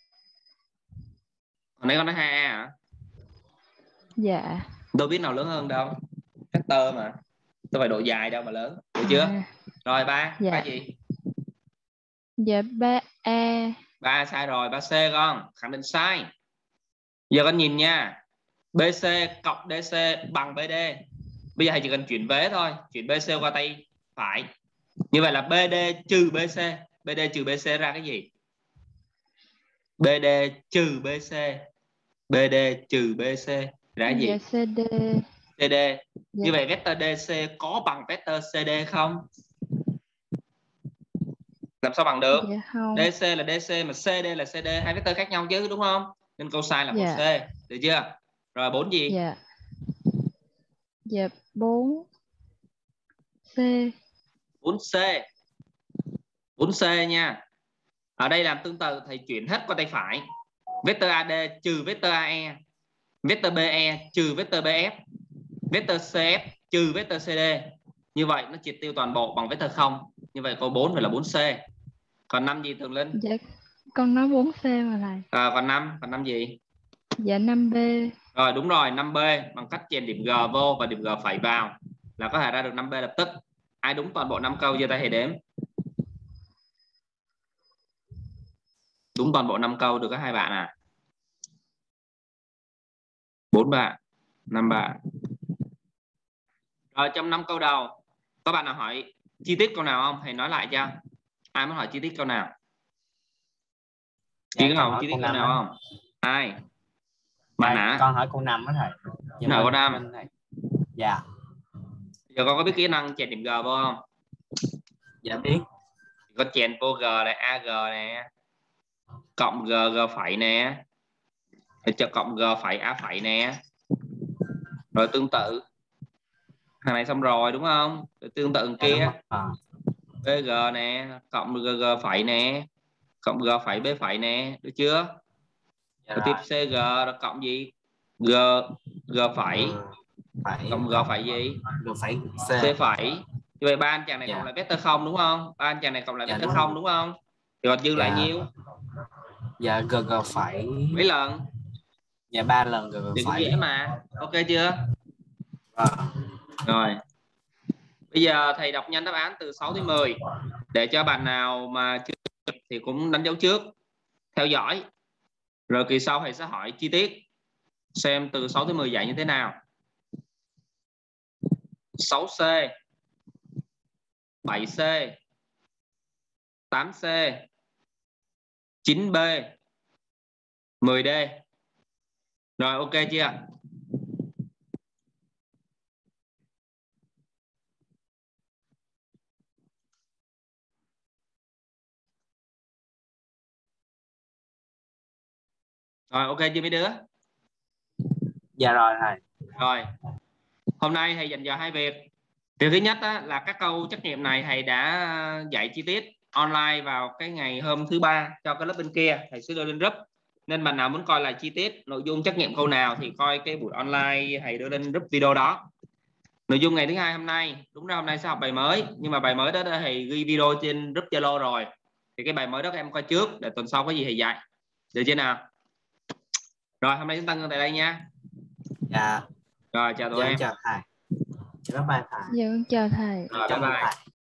Speaker 1: Hồi nãy con nói hai A hả?
Speaker 12: Dạ.
Speaker 1: Tôi biết nào lớn hơn đâu. Vector mà. Tôi phải độ dài đâu mà lớn. Được chưa?
Speaker 12: À.
Speaker 1: Rồi ba.
Speaker 12: Dạ.
Speaker 1: Ba gì?
Speaker 12: Dạ ba A.
Speaker 1: ba A sai rồi. ba C con. Khẳng định sai. Giờ con nhìn nha. bê xê cộng đê xê bằng bê đê. Bây giờ thầy chỉ cần chuyển vế thôi. Chuyển bê xê qua tay phải. Như vậy là bê đê trừ bê xê. bê đê trừ bê xê ra cái gì? bê đê trừ bê xê. bê đê trừ bê xê ra cái gì?
Speaker 12: Dạ xê đê.
Speaker 1: xê đê.
Speaker 12: Dạ.
Speaker 1: Như vậy vector đê xê có bằng vector xê đê không? Làm sao bằng được?
Speaker 12: Dạ không.
Speaker 1: đê xê là đê xê mà xê đê là xê đê, hai vector khác nhau chứ đúng không? Nên câu sai là
Speaker 12: Dạ.
Speaker 1: một C. Được chưa? Rồi bốn gì?
Speaker 12: Dạ. Dạ bốn C.
Speaker 1: bốn C. bốn C nha. Ở đây làm tương tự, thầy chuyển hết qua tay phải. Vector a đê trừ vector a e, vector bê e trừ vector bê ép, vector xê ép trừ vector xê đê. Như vậy nó triệt tiêu toàn bộ bằng vector không. Như vậy câu bốn phải là bốn C. Còn năm gì Tường Linh?
Speaker 12: Dạ con nói bốn C mà thầy.
Speaker 1: À, còn năm, còn năm gì?
Speaker 12: Dạ năm B.
Speaker 1: Rồi đúng rồi, năm B bằng cách chèn điểm G vô và điểm G phẩy vào là có thể ra được năm B lập tức. Ai đúng toàn bộ năm câu giơ tay hãy đếm. Đúng toàn bộ năm câu được có hai bạn à? bốn bạn, năm bạn. Rồi trong năm câu đầu có bạn nào hỏi chi tiết câu nào không? Thầy nói lại cho. Ai muốn hỏi chi tiết câu nào? Chị có hỏi chi tiết câu nào không? Ai? Bạn hả?
Speaker 10: Con hỏi câu năm đó thầy.
Speaker 1: Dạ, hỏi câu năm.
Speaker 10: Dạ.
Speaker 1: Giờ con có biết kỹ năng chèn điểm G vô không?
Speaker 10: Dạ biết.
Speaker 1: Con chèn vô G này, a giê nè, cộng G, G phẩy nè, rồi cho cộng G phẩy, A phẩy nè. Rồi tương tự hàng này xong rồi đúng không? Rồi tương tự kia
Speaker 10: à.
Speaker 1: bê giê nè, cộng G, G phẩy nè, cộng G phẩy, B phẩy nè, được chưa?
Speaker 10: Dạ
Speaker 1: rồi
Speaker 10: rồi.
Speaker 1: tiếp xê giê rồi cộng gì? G, G phẩy,
Speaker 10: Phải
Speaker 1: cộng G phẩy gì?
Speaker 10: G phẩy C.
Speaker 1: C phẩy. Như vậy ba anh chàng này
Speaker 10: Dạ.
Speaker 1: cộng lại vector không đúng không? Ba anh chàng này cộng lại
Speaker 10: Dạ,
Speaker 1: vector
Speaker 10: đúng.
Speaker 1: không đúng không? Thì còn dư
Speaker 10: Dạ.
Speaker 1: lại nhiêu?
Speaker 10: Dạ G, G phẩy.
Speaker 1: Mấy lần?
Speaker 10: Dạ ba lần G, G
Speaker 1: thì cũng
Speaker 10: phẩy.
Speaker 1: dễ mà. Ok chưa?
Speaker 10: À.
Speaker 1: Rồi. Bây giờ thầy đọc nhanh đáp án từ sáu tới mười để cho bạn nào mà chưa thì cũng đánh dấu trước, theo dõi. Rồi kỳ sau thầy sẽ hỏi chi tiết xem từ sáu tới mười dạy như thế nào. sáu C, bảy C, tám C, chín B, mười D. Rồi ok chưa? Rồi ok chưa mấy đứa?
Speaker 10: Dạ rồi thầy.
Speaker 1: Rồi. Hôm nay thầy dành giờ hai việc. Việc thứ nhất á, là các câu trắc nghiệm này thầy đã dạy chi tiết online vào cái ngày hôm thứ ba cho cái lớp bên kia, thầy sẽ đưa lên group. Nên bạn nào muốn coi lại chi tiết nội dung trắc nghiệm câu nào thì coi cái buổi online thầy đưa lên group video đó. Nội dung ngày thứ hai hôm nay, đúng ra hôm nay sẽ học bài mới, nhưng mà bài mới đó thầy ghi video trên group Zalo rồi. Thì cái bài mới đó các em coi trước để tuần sau có gì thầy dạy. Được chưa nào? Rồi hôm nay chúng ta ngưng tại đây nha.
Speaker 10: Dạ.
Speaker 1: Rồi chào tụi
Speaker 10: Dạ,
Speaker 1: em.
Speaker 10: chào thầy. Bye bye thầy.
Speaker 12: Dạ chào thầy.
Speaker 1: Rồi bye bye.